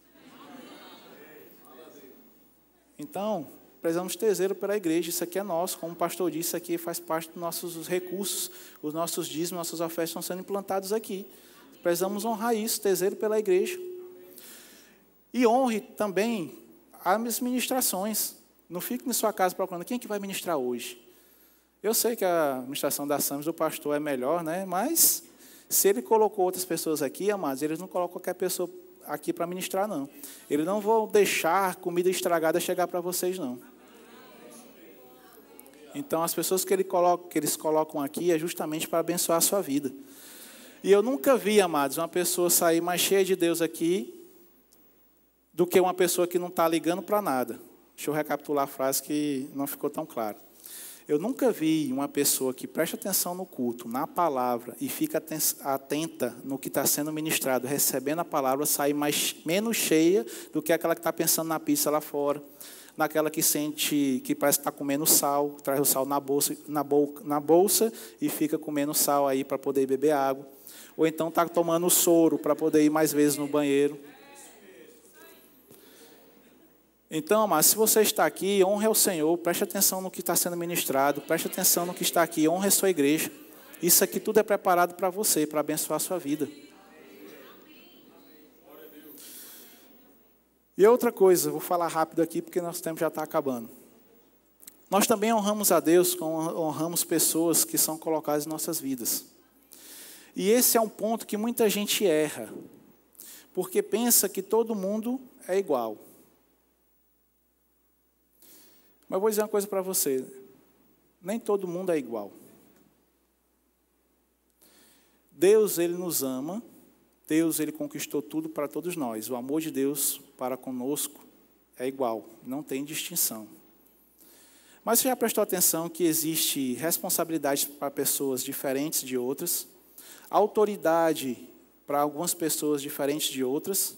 Então, precisamos ter zelo pela igreja. Isso aqui é nosso, como o pastor disse, isso aqui faz parte dos nossos recursos. Os nossos dízimos, nossas ofertas estão sendo implantados aqui. Precisamos honrar isso, ter zelo pela igreja. E honre também as ministrações. Não fique na sua casa procurando quem é que vai ministrar hoje. Eu sei que a administração da SAMS do pastor é melhor, né? Mas se ele colocou outras pessoas aqui, amados, eles não colocam qualquer pessoa aqui para ministrar, não. Eles não vão deixar comida estragada chegar para vocês, não. Então, as pessoas que eles colocam aqui é justamente para abençoar a sua vida. E eu nunca vi, amados, uma pessoa sair mais cheia de Deus aqui do que uma pessoa que não está ligando para nada. Deixa eu recapitular a frase que não ficou tão clara. Eu nunca vi uma pessoa que presta atenção no culto, na palavra, e fica atenta no que está sendo ministrado, recebendo a palavra, sair menos cheia do que aquela que está pensando na pizza lá fora, naquela que sente que parece que está comendo sal, traz o sal na bolsa e fica comendo sal aí para poder beber água. Ou então está tomando soro para poder ir mais vezes no banheiro. Então, mas se você está aqui, honre ao Senhor, preste atenção no que está sendo ministrado, preste atenção no que está aqui, honre a sua igreja. Isso aqui tudo é preparado para você, para abençoar a sua vida. E outra coisa, vou falar rápido aqui, porque nosso tempo já está acabando. Nós também honramos a Deus, honramos pessoas que são colocadas em nossas vidas. E esse é um ponto que muita gente erra, porque pensa que todo mundo é igual. Mas eu vou dizer uma coisa para você, nem todo mundo é igual. Deus, Ele nos ama, Deus, Ele conquistou tudo para todos nós. O amor de Deus para conosco é igual, não tem distinção. Mas você já prestou atenção que existe responsabilidade para pessoas diferentes de outras, autoridade para algumas pessoas diferentes de outras,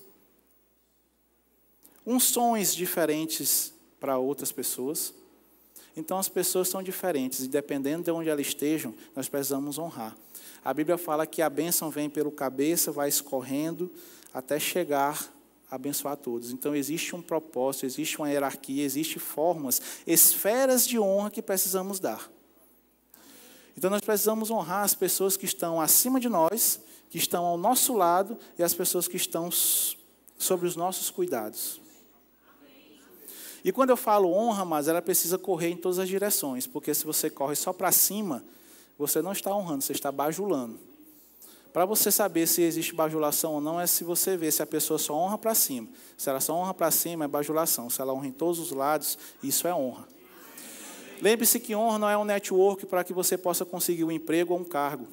unções diferentes para outras pessoas. Então, as pessoas são diferentes, e dependendo de onde elas estejam, nós precisamos honrar. A Bíblia fala que a bênção vem pelo cabeça, vai escorrendo, até chegar a abençoar todos. Então, existe um propósito, existe uma hierarquia, existem formas, esferas de honra que precisamos dar. Então, nós precisamos honrar as pessoas que estão acima de nós, que estão ao nosso lado, e as pessoas que estão sobre os nossos cuidados. E quando eu falo honra, mas ela precisa correr em todas as direções, porque se você corre só para cima, você não está honrando, você está bajulando. Para você saber se existe bajulação ou não, é se você ver se a pessoa só honra para cima. Se ela só honra para cima, é bajulação. Se ela honra em todos os lados, isso é honra. Lembre-se que honra não é um network para que você possa conseguir um emprego ou um cargo.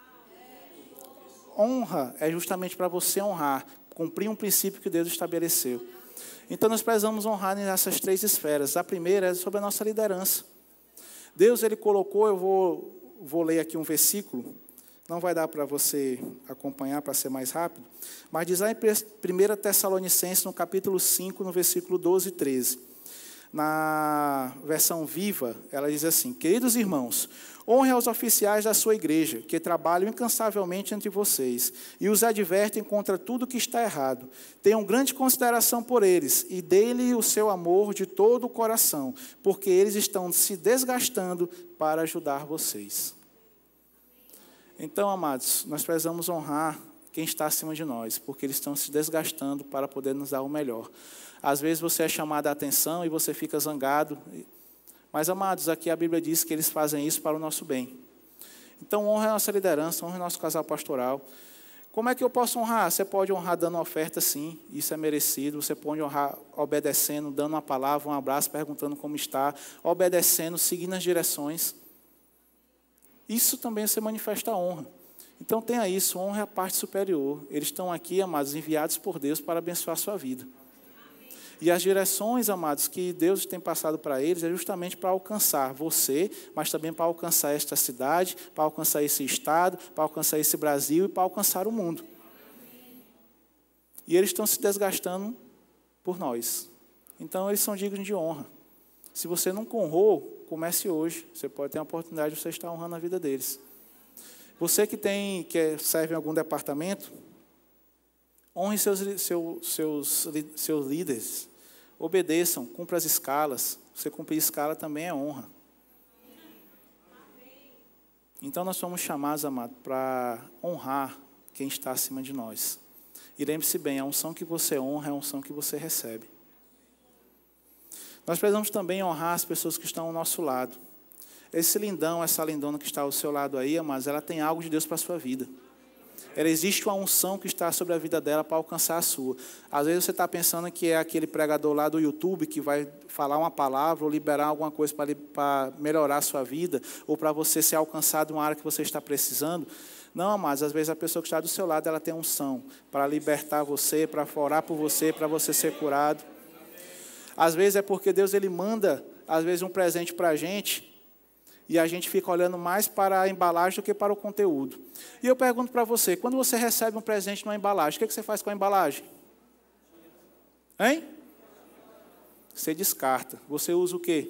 Honra é justamente para você honrar, cumprir um princípio que Deus estabeleceu. Então, nós precisamos honrar nessas três esferas. A primeira é sobre a nossa liderança. Deus, Ele colocou, eu vou ler aqui um versículo, não vai dar para você acompanhar, para ser mais rápido, mas diz lá em 1 Tessalonicenses, no capítulo 5, no versículo 12 e 13. Na versão viva, ela diz assim: queridos irmãos, honre aos oficiais da sua igreja, que trabalham incansavelmente entre vocês, e os advertem contra tudo que está errado. Tenham grande consideração por eles, e dê-lhe o seu amor de todo o coração, porque eles estão se desgastando para ajudar vocês. Então, amados, nós precisamos honrar quem está acima de nós, porque eles estão se desgastando para poder nos dar o melhor. Às vezes você é chamado a atenção e você fica zangado, Mas, amados, aqui a Bíblia diz que eles fazem isso para o nosso bem. Então, honre a nossa liderança, honre o nosso casal pastoral. Como é que eu posso honrar? Você pode honrar dando oferta, sim, isso é merecido. Você pode honrar obedecendo, dando uma palavra, um abraço, perguntando como está, obedecendo, seguindo as direções. Isso também você manifesta a honra. Então tenha isso, honre a parte superior. Eles estão aqui, amados, enviados por Deus para abençoar a sua vida. E as direções, amados, que Deus tem passado para eles é justamente para alcançar você, mas também para alcançar esta cidade, para alcançar esse estado, para alcançar esse Brasil e para alcançar o mundo. E eles estão se desgastando por nós. Então, eles são dignos de honra. Se você nunca honrou, comece hoje. Você pode ter a oportunidade de você estar honrando a vida deles. Você que serve em algum departamento, honre seus líderes. Obedeçam, cumpra as escalas. Você cumprir escala também é honra. Então nós somos chamados, amado, para honrar quem está acima de nós. E lembre-se bem, a unção que você honra é a unção que você recebe. Nós precisamos também honrar as pessoas que estão ao nosso lado. Esse lindão, essa lindona que está ao seu lado aí, amados, ela tem algo de Deus para a sua vida. Existe uma unção que está sobre a vida dela para alcançar a sua. Às vezes você está pensando que é aquele pregador lá do YouTube que vai falar uma palavra ou liberar alguma coisa para melhorar a sua vida, ou para você ser alcançado em uma área que você está precisando. Não, amados, às vezes a pessoa que está do seu lado, ela tem unção para libertar você, para orar por você, para você ser curado. Às vezes é porque Deus ele manda, às vezes, um presente para a gente, e a gente fica olhando mais para a embalagem do que para o conteúdo. E eu pergunto para você, quando você recebe um presente numa embalagem, o que você faz com a embalagem? Hein? Você descarta. Você usa o quê?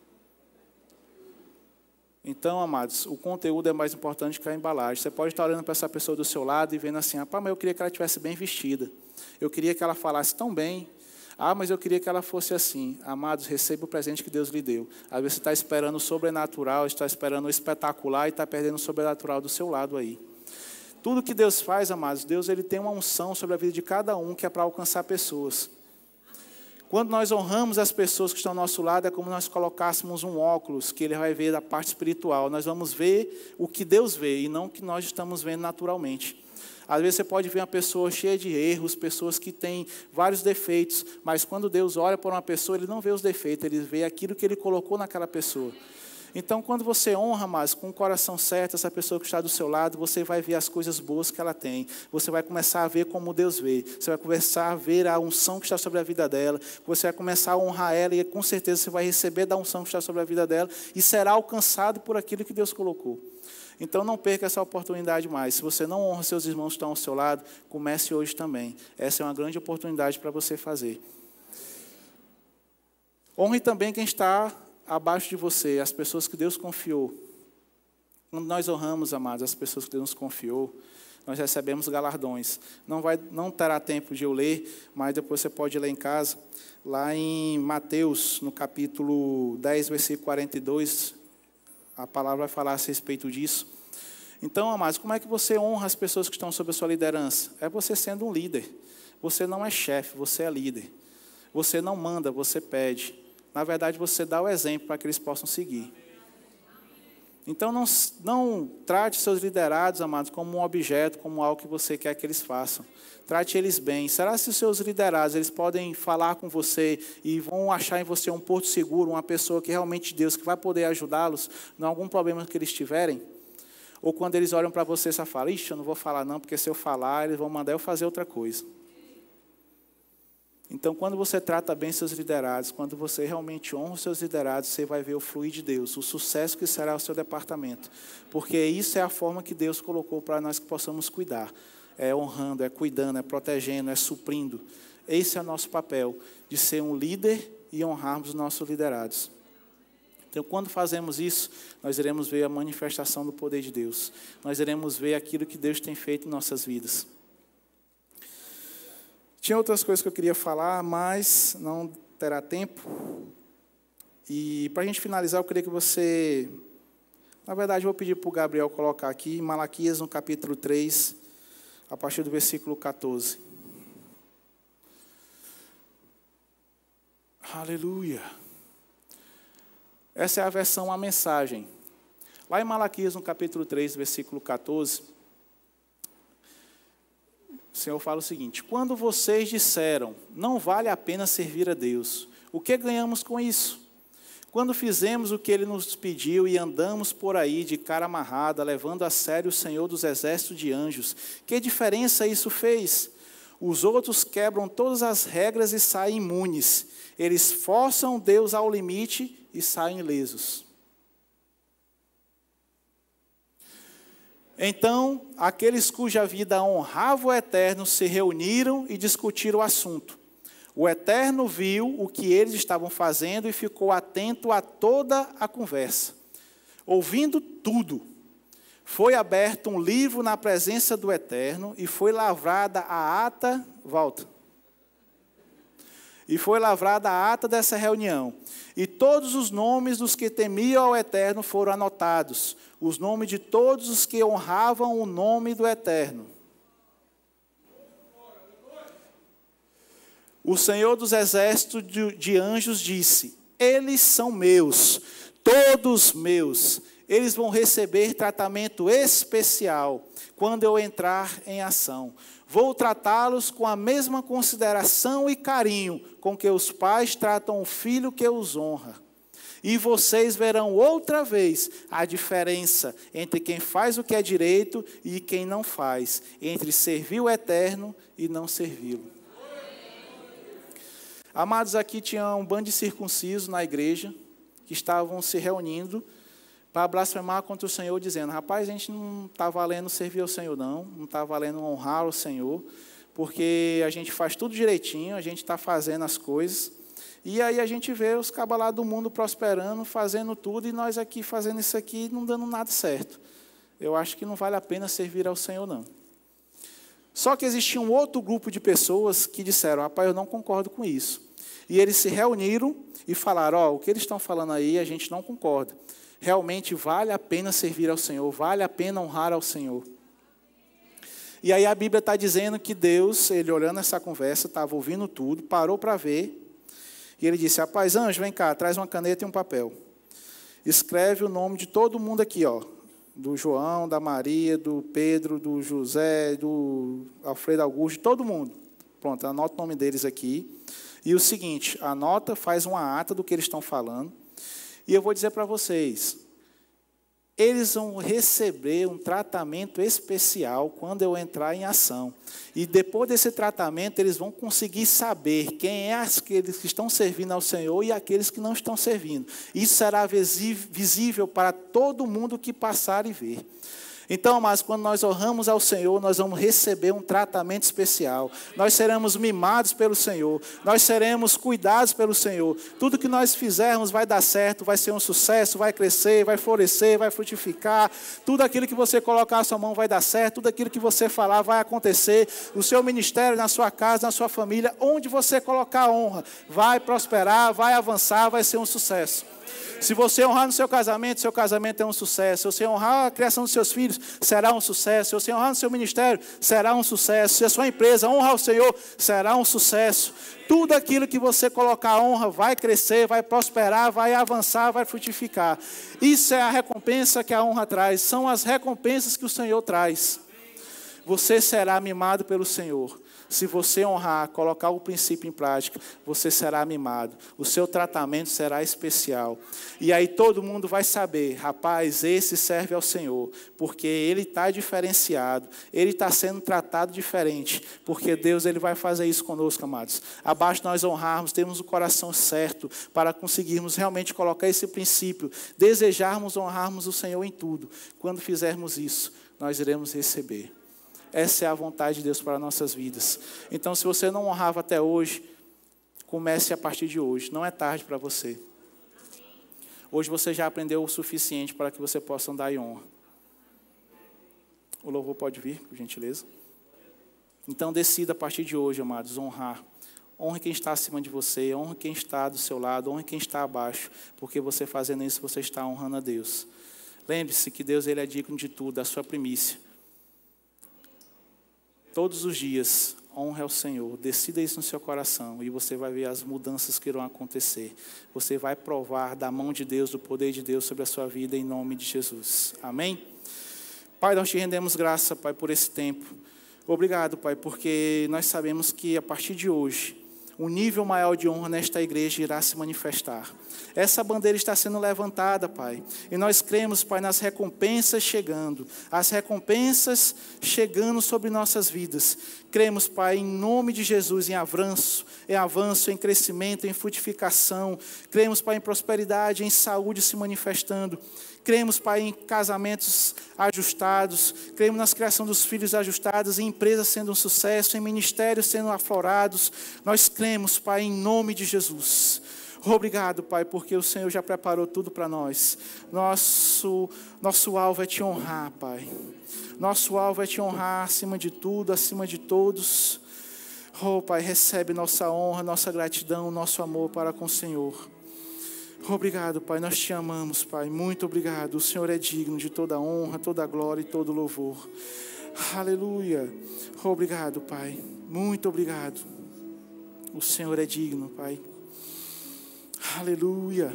Então, amados, o conteúdo é mais importante que a embalagem. Você pode estar olhando para essa pessoa do seu lado e vendo assim, mas eu queria que ela estivesse bem vestida. Eu queria que ela falasse tão bem. Mas eu queria que ela fosse assim. Amados, receba o presente que Deus lhe deu. Às vezes você está esperando o sobrenatural, está esperando o espetacular e está perdendo o sobrenatural do seu lado aí. Tudo que Deus faz, amados, Deus ele tem uma unção sobre a vida de cada um que é para alcançar pessoas. Quando nós honramos as pessoas que estão ao nosso lado, é como nós colocássemos um óculos que ele vai ver da parte espiritual. Nós vamos ver o que Deus vê e não o que nós estamos vendo naturalmente. Às vezes você pode ver uma pessoa cheia de erros, pessoas que têm vários defeitos, mas quando Deus olha para uma pessoa, Ele não vê os defeitos, Ele vê aquilo que Ele colocou naquela pessoa. Então, quando você honra, mas com o coração certo, essa pessoa que está do seu lado, você vai ver as coisas boas que ela tem. Você vai começar a ver como Deus vê. Você vai começar a ver a unção que está sobre a vida dela. Você vai começar a honrar ela e com certeza você vai receber da unção que está sobre a vida dela e será alcançado por aquilo que Deus colocou. Então não perca essa oportunidade mais. Se você não honra seus irmãos que estão ao seu lado, comece hoje também. Essa é uma grande oportunidade para você fazer. Honre também quem está abaixo de você, as pessoas que Deus confiou. Quando nós honramos, amados, as pessoas que Deus nos confiou, nós recebemos galardões. Não terá tempo de eu ler, mas depois você pode ler em casa. Lá em Mateus, no capítulo 10, versículo 42, a palavra vai falar a respeito disso. Então, amados, como é que você honra as pessoas que estão sob a sua liderança? É você sendo um líder. Você não é chefe, você é líder. Você não manda, você pede. Na verdade, você dá o exemplo para que eles possam seguir. Então, não trate seus liderados, amados, como um objeto, como algo que você quer que eles façam. Trate eles bem. Será que os seus liderados eles podem falar com você e vão achar em você um porto seguro, uma pessoa que realmente Deus, que vai poder ajudá-los em algum problema que eles tiverem? Ou quando eles olham para você, você fala, eu não vou falar não, porque se eu falar, eles vão mandar eu fazer outra coisa. Então, quando você trata bem seus liderados, quando você realmente honra os seus liderados, você vai ver o fluir de Deus, o sucesso que será o seu departamento. Porque isso é a forma que Deus colocou para nós que possamos cuidar. É honrando, é cuidando, é protegendo, é suprindo. Esse é o nosso papel, de ser um líder e honrarmos os nossos liderados. Então, quando fazemos isso, nós iremos ver a manifestação do poder de Deus. Nós iremos ver aquilo que Deus tem feito em nossas vidas. Tinha outras coisas que eu queria falar, mas não terá tempo. E para a gente finalizar, eu queria que você... Na verdade, eu vou pedir para o Gabriel colocar aqui, Malaquias, no capítulo 3, a partir do versículo 14. Aleluia. Essa é a versão, a mensagem. Lá em Malaquias, no capítulo 3, versículo 14, o Senhor fala o seguinte: quando vocês disseram, não vale a pena servir a Deus, o que ganhamos com isso? Quando fizemos o que Ele nos pediu e andamos por aí de cara amarrada, levando a sério o Senhor dos exércitos de anjos, que diferença isso fez? Os outros quebram todas as regras e saem imunes. Eles forçam Deus ao limite e saem ilesos. Então, aqueles cuja vida honrava o Eterno se reuniram e discutiram o assunto. O Eterno viu o que eles estavam fazendo e ficou atento a toda a conversa. Ouvindo tudo, foi aberto um livro na presença do Eterno e foi lavrada a ata, E foi lavrada a ata dessa reunião. E todos os nomes dos que temiam ao Eterno foram anotados, os nomes de todos os que honravam o nome do Eterno. O Senhor dos exércitos de anjos disse: eles são meus, todos meus. Eles vão receber tratamento especial quando eu entrar em ação. Vou tratá-los com a mesma consideração e carinho com que os pais tratam o filho que os honra. E vocês verão outra vez a diferença entre quem faz o que é direito e quem não faz, entre servir o Eterno e não servi-lo. Amados, aqui tinha um bando de circuncisos na igreja, que estavam se reunindo para blasfemar contra o Senhor, dizendo: rapaz, a gente não está valendo servir ao Senhor, não está valendo honrar o Senhor, porque a gente faz tudo direitinho, a gente está fazendo as coisas, e aí a gente vê os cabas lá do mundo prosperando, fazendo tudo, e nós aqui fazendo isso aqui, não dando nada certo. Eu acho que não vale a pena servir ao Senhor, não. Só que existia um outro grupo de pessoas que disseram: rapaz, eu não concordo com isso. E eles se reuniram e falaram: o que eles estão falando aí, a gente não concorda. Realmente vale a pena servir ao Senhor, vale a pena honrar ao Senhor. E aí a Bíblia está dizendo que Deus, ele olhando essa conversa, estava ouvindo tudo, parou para ver, e ele disse: rapaz, anjo, vem cá, traz uma caneta e um papel. Escreve o nome de todo mundo aqui, do João, da Maria, do Pedro, do José, do Alfredo Augusto, de todo mundo. Pronto, anota o nome deles aqui. E o seguinte, anota, faz uma ata do que eles estão falando. E eu vou dizer para vocês, eles vão receber um tratamento especial quando eu entrar em ação. E depois desse tratamento, eles vão conseguir saber quem é aqueles que estão servindo ao Senhor e aqueles que não estão servindo. Isso será visível para todo mundo que passar e ver. Então, mas quando nós honramos ao Senhor, nós vamos receber um tratamento especial. Nós seremos mimados pelo Senhor. Nós seremos cuidados pelo Senhor. Tudo que nós fizermos vai dar certo, vai ser um sucesso, vai crescer, vai florescer, vai frutificar. Tudo aquilo que você colocar a sua mão vai dar certo. Tudo aquilo que você falar vai acontecer. O seu ministério, na sua casa, na sua família, onde você colocar a honra, vai prosperar, vai avançar, vai ser um sucesso. Se você honrar no seu casamento é um sucesso. Se você honrar a criação dos seus filhos, será um sucesso. Se você honrar no seu ministério, será um sucesso. Se a sua empresa honrar o Senhor, será um sucesso. Tudo aquilo que você colocar a honra vai crescer, vai prosperar, vai avançar, vai frutificar. Isso é a recompensa que a honra traz. São as recompensas que o Senhor traz. Você será mimado pelo Senhor. Se você honrar, colocar o princípio em prática, você será mimado. O seu tratamento será especial. E aí todo mundo vai saber: rapaz, esse serve ao Senhor. Porque ele está diferenciado. Ele está sendo tratado diferente. Porque Deus, ele vai fazer isso conosco, amados. Abaixo nós honrarmos, temos o coração certo para conseguirmos realmente colocar esse princípio. Desejarmos honrarmos o Senhor em tudo. Quando fizermos isso, nós iremos receber. Essa é a vontade de Deus para nossas vidas. Então, se você não honrava até hoje, comece a partir de hoje. Não é tarde para você. Hoje você já aprendeu o suficiente para que você possa andar em honra. O louvor pode vir, por gentileza. Então, decida a partir de hoje, amados, honrar. Honre quem está acima de você, honre quem está do seu lado, honre quem está abaixo. Porque você fazendo isso, você está honrando a Deus. Lembre-se que Deus, ele é digno de tudo, da sua primícia. Todos os dias, honre ao Senhor, decida isso no seu coração e você vai ver as mudanças que irão acontecer. Você vai provar da mão de Deus, do poder de Deus sobre a sua vida, em nome de Jesus. Amém? Pai, nós te rendemos graça, Pai, por esse tempo. Obrigado, Pai, porque nós sabemos que a partir de hoje, um nível maior de honra nesta igreja irá se manifestar. Essa bandeira está sendo levantada, Pai. E nós cremos, Pai, nas recompensas chegando. As recompensas chegando sobre nossas vidas. Cremos, Pai, em nome de Jesus, em avanço, em crescimento, em frutificação. Cremos, Pai, em prosperidade, em saúde se manifestando. Cremos, Pai, em casamentos ajustados. Cremos na criação dos filhos ajustados, em empresas sendo um sucesso, em ministérios sendo aflorados. Nós cremos, Pai, em nome de Jesus. Obrigado, Pai, porque o Senhor já preparou tudo para nós. Nosso alvo é te honrar, Pai. Nosso alvo é te honrar acima de tudo, acima de todos. Oh, Pai, recebe nossa honra, nossa gratidão, nosso amor para com o Senhor. Obrigado, Pai, nós te amamos, Pai, muito obrigado. O Senhor é digno de toda honra, toda glória e todo louvor. Aleluia. Obrigado, Pai, muito obrigado. O Senhor é digno, Pai. Aleluia.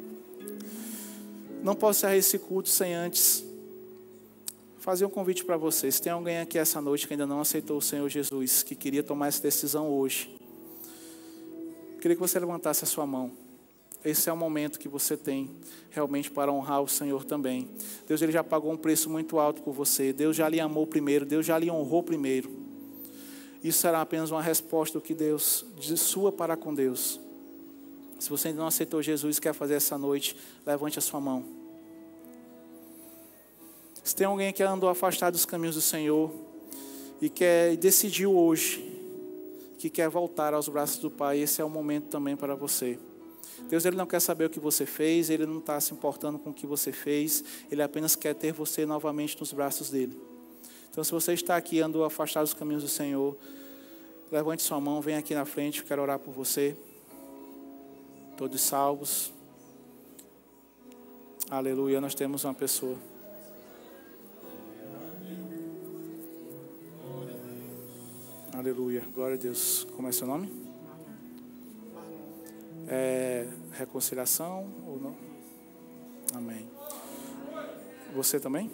Não posso encerrar esse culto sem antes fazer um convite para vocês. Se tem alguém aqui essa noite que ainda não aceitou o Senhor Jesus, que queria tomar essa decisão hoje, queria que você levantasse a sua mão. Esse é o momento que você tem realmente para honrar o Senhor também. Deus, Ele já pagou um preço muito alto por você. Deus já lhe amou primeiro. Deus já lhe honrou primeiro. Isso será apenas uma resposta do que Deus, de sua para com Deus. Se você ainda não aceitou Jesus e quer fazer essa noite, levante a sua mão. Se tem alguém que andou afastado dos caminhos do Senhor e decidiu hoje que quer voltar aos braços do Pai, esse é o momento também para você. Deus, Ele não quer saber o que você fez, Ele não está se importando com o que você fez, Ele apenas quer ter você novamente nos braços dEle. Então, se você está aqui e andou afastado dos caminhos do Senhor, levante sua mão, venha aqui na frente, eu quero orar por você. Todos salvos. Aleluia, nós temos uma pessoa. Aleluia, glória a Deus. Como é seu nome? Reconciliação ou não? Amém. Você também?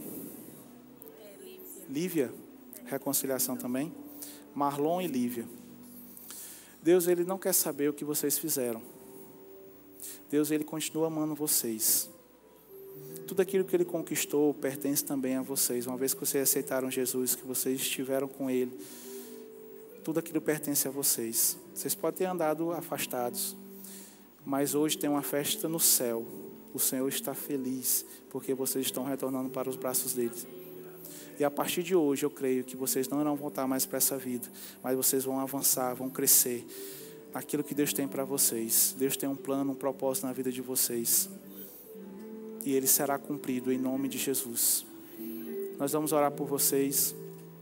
Lívia. Reconciliação também. Marlon e Lívia. Deus, Ele não quer saber o que vocês fizeram. Deus, Ele continua amando vocês. Tudo aquilo que Ele conquistou pertence também a vocês. Uma vez que vocês aceitaram Jesus, que vocês estiveram com Ele, tudo aquilo pertence a vocês. Vocês podem ter andado afastados, mas hoje tem uma festa no céu. O Senhor está feliz, porque vocês estão retornando para os braços dEle. E a partir de hoje eu creio que vocês não irão voltar mais para essa vida, mas vocês vão avançar, vão crescer. Aquilo que Deus tem para vocês. Deus tem um plano, um propósito na vida de vocês. E Ele será cumprido em nome de Jesus. Nós vamos orar por vocês.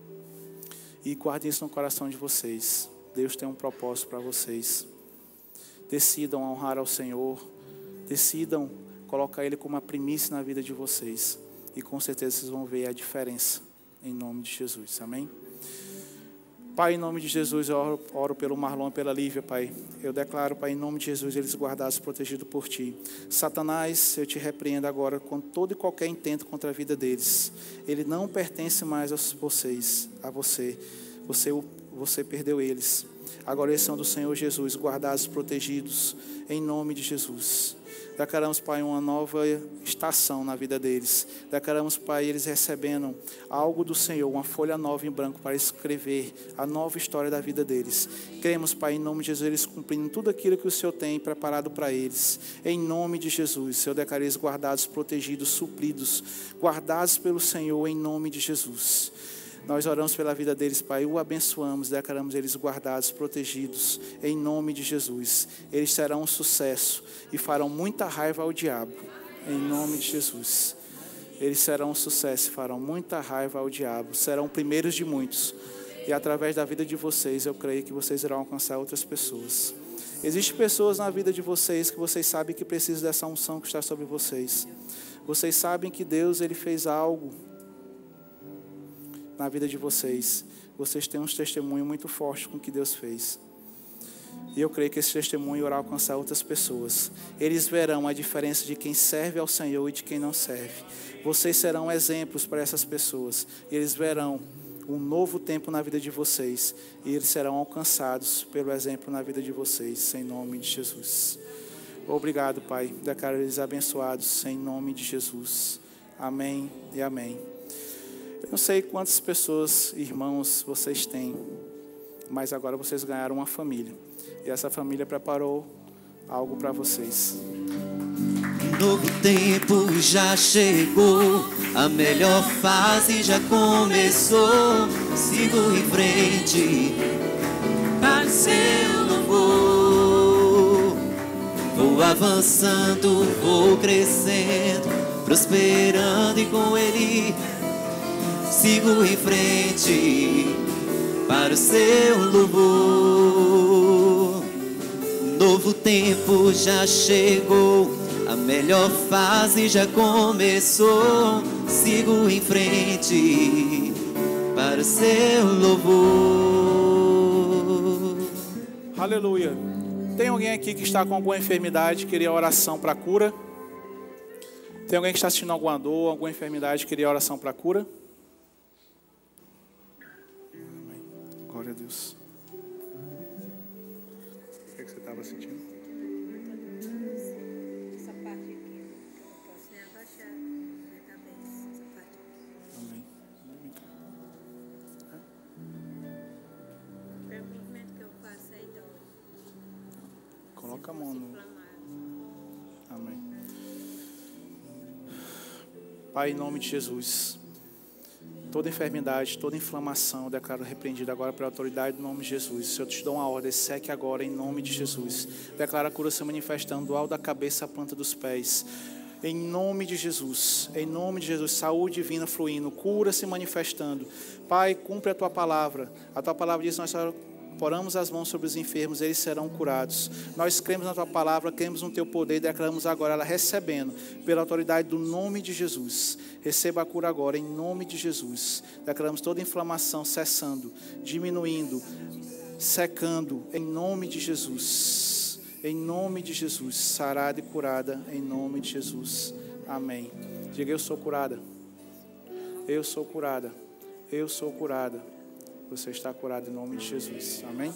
E guardem isso no coração de vocês. Deus tem um propósito para vocês. Decidam honrar ao Senhor. Decidam colocar Ele como a primícia na vida de vocês. E com certeza vocês vão ver a diferença. Em nome de Jesus. Amém? Pai, em nome de Jesus, eu oro pelo Marlon e pela Lívia, Pai. Eu declaro, Pai, em nome de Jesus, eles guardados e protegidos por Ti. Satanás, eu te repreendo agora com todo e qualquer intento contra a vida deles. Ele não pertence mais a vocês, a você. Você perdeu eles. Agora eles são do Senhor Jesus, guardados e protegidos, em nome de Jesus. Declaramos, Pai, uma nova estação na vida deles. Declaramos, Pai, eles recebendo algo do Senhor, uma folha nova em branco para escrever a nova história da vida deles. Cremos, Pai, em nome de Jesus, eles cumprindo tudo aquilo que o Senhor tem preparado para eles. Em nome de Jesus, eu declaro eles guardados, protegidos, supridos, guardados pelo Senhor, em nome de Jesus. Nós oramos pela vida deles, Pai, o abençoamos, declaramos eles guardados, protegidos, em nome de Jesus. Eles serão um sucesso e farão muita raiva ao diabo, em nome de Jesus. Eles serão um sucesso e farão muita raiva ao diabo, serão primeiros de muitos. E através da vida de vocês, eu creio que vocês irão alcançar outras pessoas. Existem pessoas na vida de vocês que vocês sabem que precisam dessa unção que está sobre vocês. Vocês sabem que Deus, Ele fez algo na vida de vocês. Vocês têm um testemunho muito forte com o que Deus fez. E eu creio que esse testemunho irá alcançar outras pessoas. Eles verão a diferença de quem serve ao Senhor e de quem não serve. Vocês serão exemplos para essas pessoas. E eles verão um novo tempo na vida de vocês. E eles serão alcançados pelo exemplo na vida de vocês, em nome de Jesus. Obrigado, Pai. Declaro eles abençoados, em nome de Jesus. Amém e amém. Eu não sei quantas pessoas, irmãos, vocês têm, mas agora vocês ganharam uma família. E essa família preparou algo para vocês. Novo tempo já chegou, a melhor fase já começou. Sigo em frente para o seu louvor. Vou avançando, vou crescendo, prosperando e com Ele sigo em frente para o seu louvor. Novo tempo já chegou, a melhor fase já começou. Sigo em frente para o seu louvor. Aleluia. Tem alguém aqui que está com alguma enfermidade, queria oração para cura? Tem alguém que está assistindo alguma dor, alguma enfermidade, queria oração para cura? Amém. Glória a Deus. O que você estava sentindo? Essa parte aqui, eu posso nem abaixar minha cabeça, essa parte aqui. Amém. Pelo movimento que eu faço aí dói. Coloca a mão no... Amém. Pai, em nome de Jesus, toda enfermidade, toda inflamação, eu declaro repreendida agora pela autoridade do nome de Jesus. Se eu te dou uma ordem, seque agora em nome de Jesus. Declara a cura se manifestando do alto da cabeça à planta dos pés. Em nome de Jesus, saúde divina fluindo, cura se manifestando. Pai, cumpre a tua palavra diz, nós poramos as mãos sobre os enfermos, eles serão curados. Nós cremos na tua palavra, cremos no teu poder e declaramos agora ela recebendo, pela autoridade do nome de Jesus. Receba a cura agora, em nome de Jesus. Declaramos toda inflamação cessando, diminuindo, secando, em nome de Jesus. Em nome de Jesus, sarada e curada, em nome de Jesus. Amém. Diga, eu sou curada. Eu sou curada. Eu sou curada. Você está curado em nome de Jesus. Amém?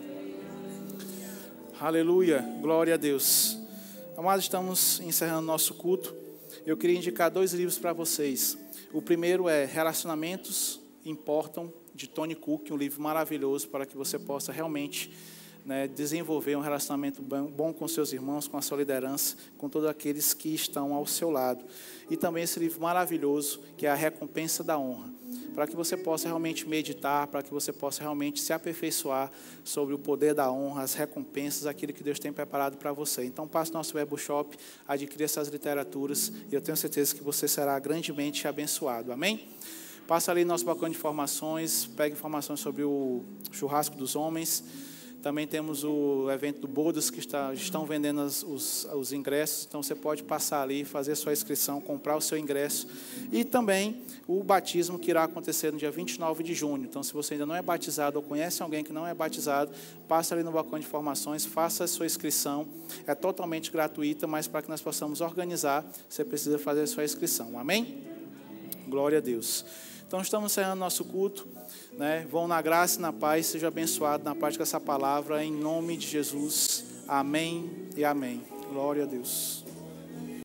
Aleluia. Glória a Deus. Amados, estamos encerrando nosso culto. Eu queria indicar 2 livros para vocês. O primeiro é Relacionamentos Importam, de Tony Cook, um livro maravilhoso para que você possa realmente desenvolver um relacionamento bom com seus irmãos, com a sua liderança, com todos aqueles que estão ao seu lado. E também esse livro maravilhoso, que é A Recompensa da Honra, para que você possa realmente meditar, para que você possa realmente se aperfeiçoar sobre o poder da honra, as recompensas, aquilo que Deus tem preparado para você. Então, passe no nosso Web Shop, adquira essas literaturas, e eu tenho certeza que você será grandemente abençoado. Amém? Passa ali no nosso balcão de informações, pegue informações sobre o churrasco dos homens. Também temos o evento do Bodas, que estão vendendo os ingressos. Então, você pode passar ali, fazer a sua inscrição, comprar o seu ingresso. E também o batismo, que irá acontecer no dia 29 de junho. Então, se você ainda não é batizado ou conhece alguém que não é batizado, passa ali no balcão de informações, faça a sua inscrição. É totalmente gratuita, mas para que nós possamos organizar, você precisa fazer a sua inscrição. Amém? Glória a Deus. Então, estamos encerrando nosso culto. Vão na graça e na paz, seja abençoado na prática dessa palavra, em nome de Jesus. Amém e amém. Glória a Deus.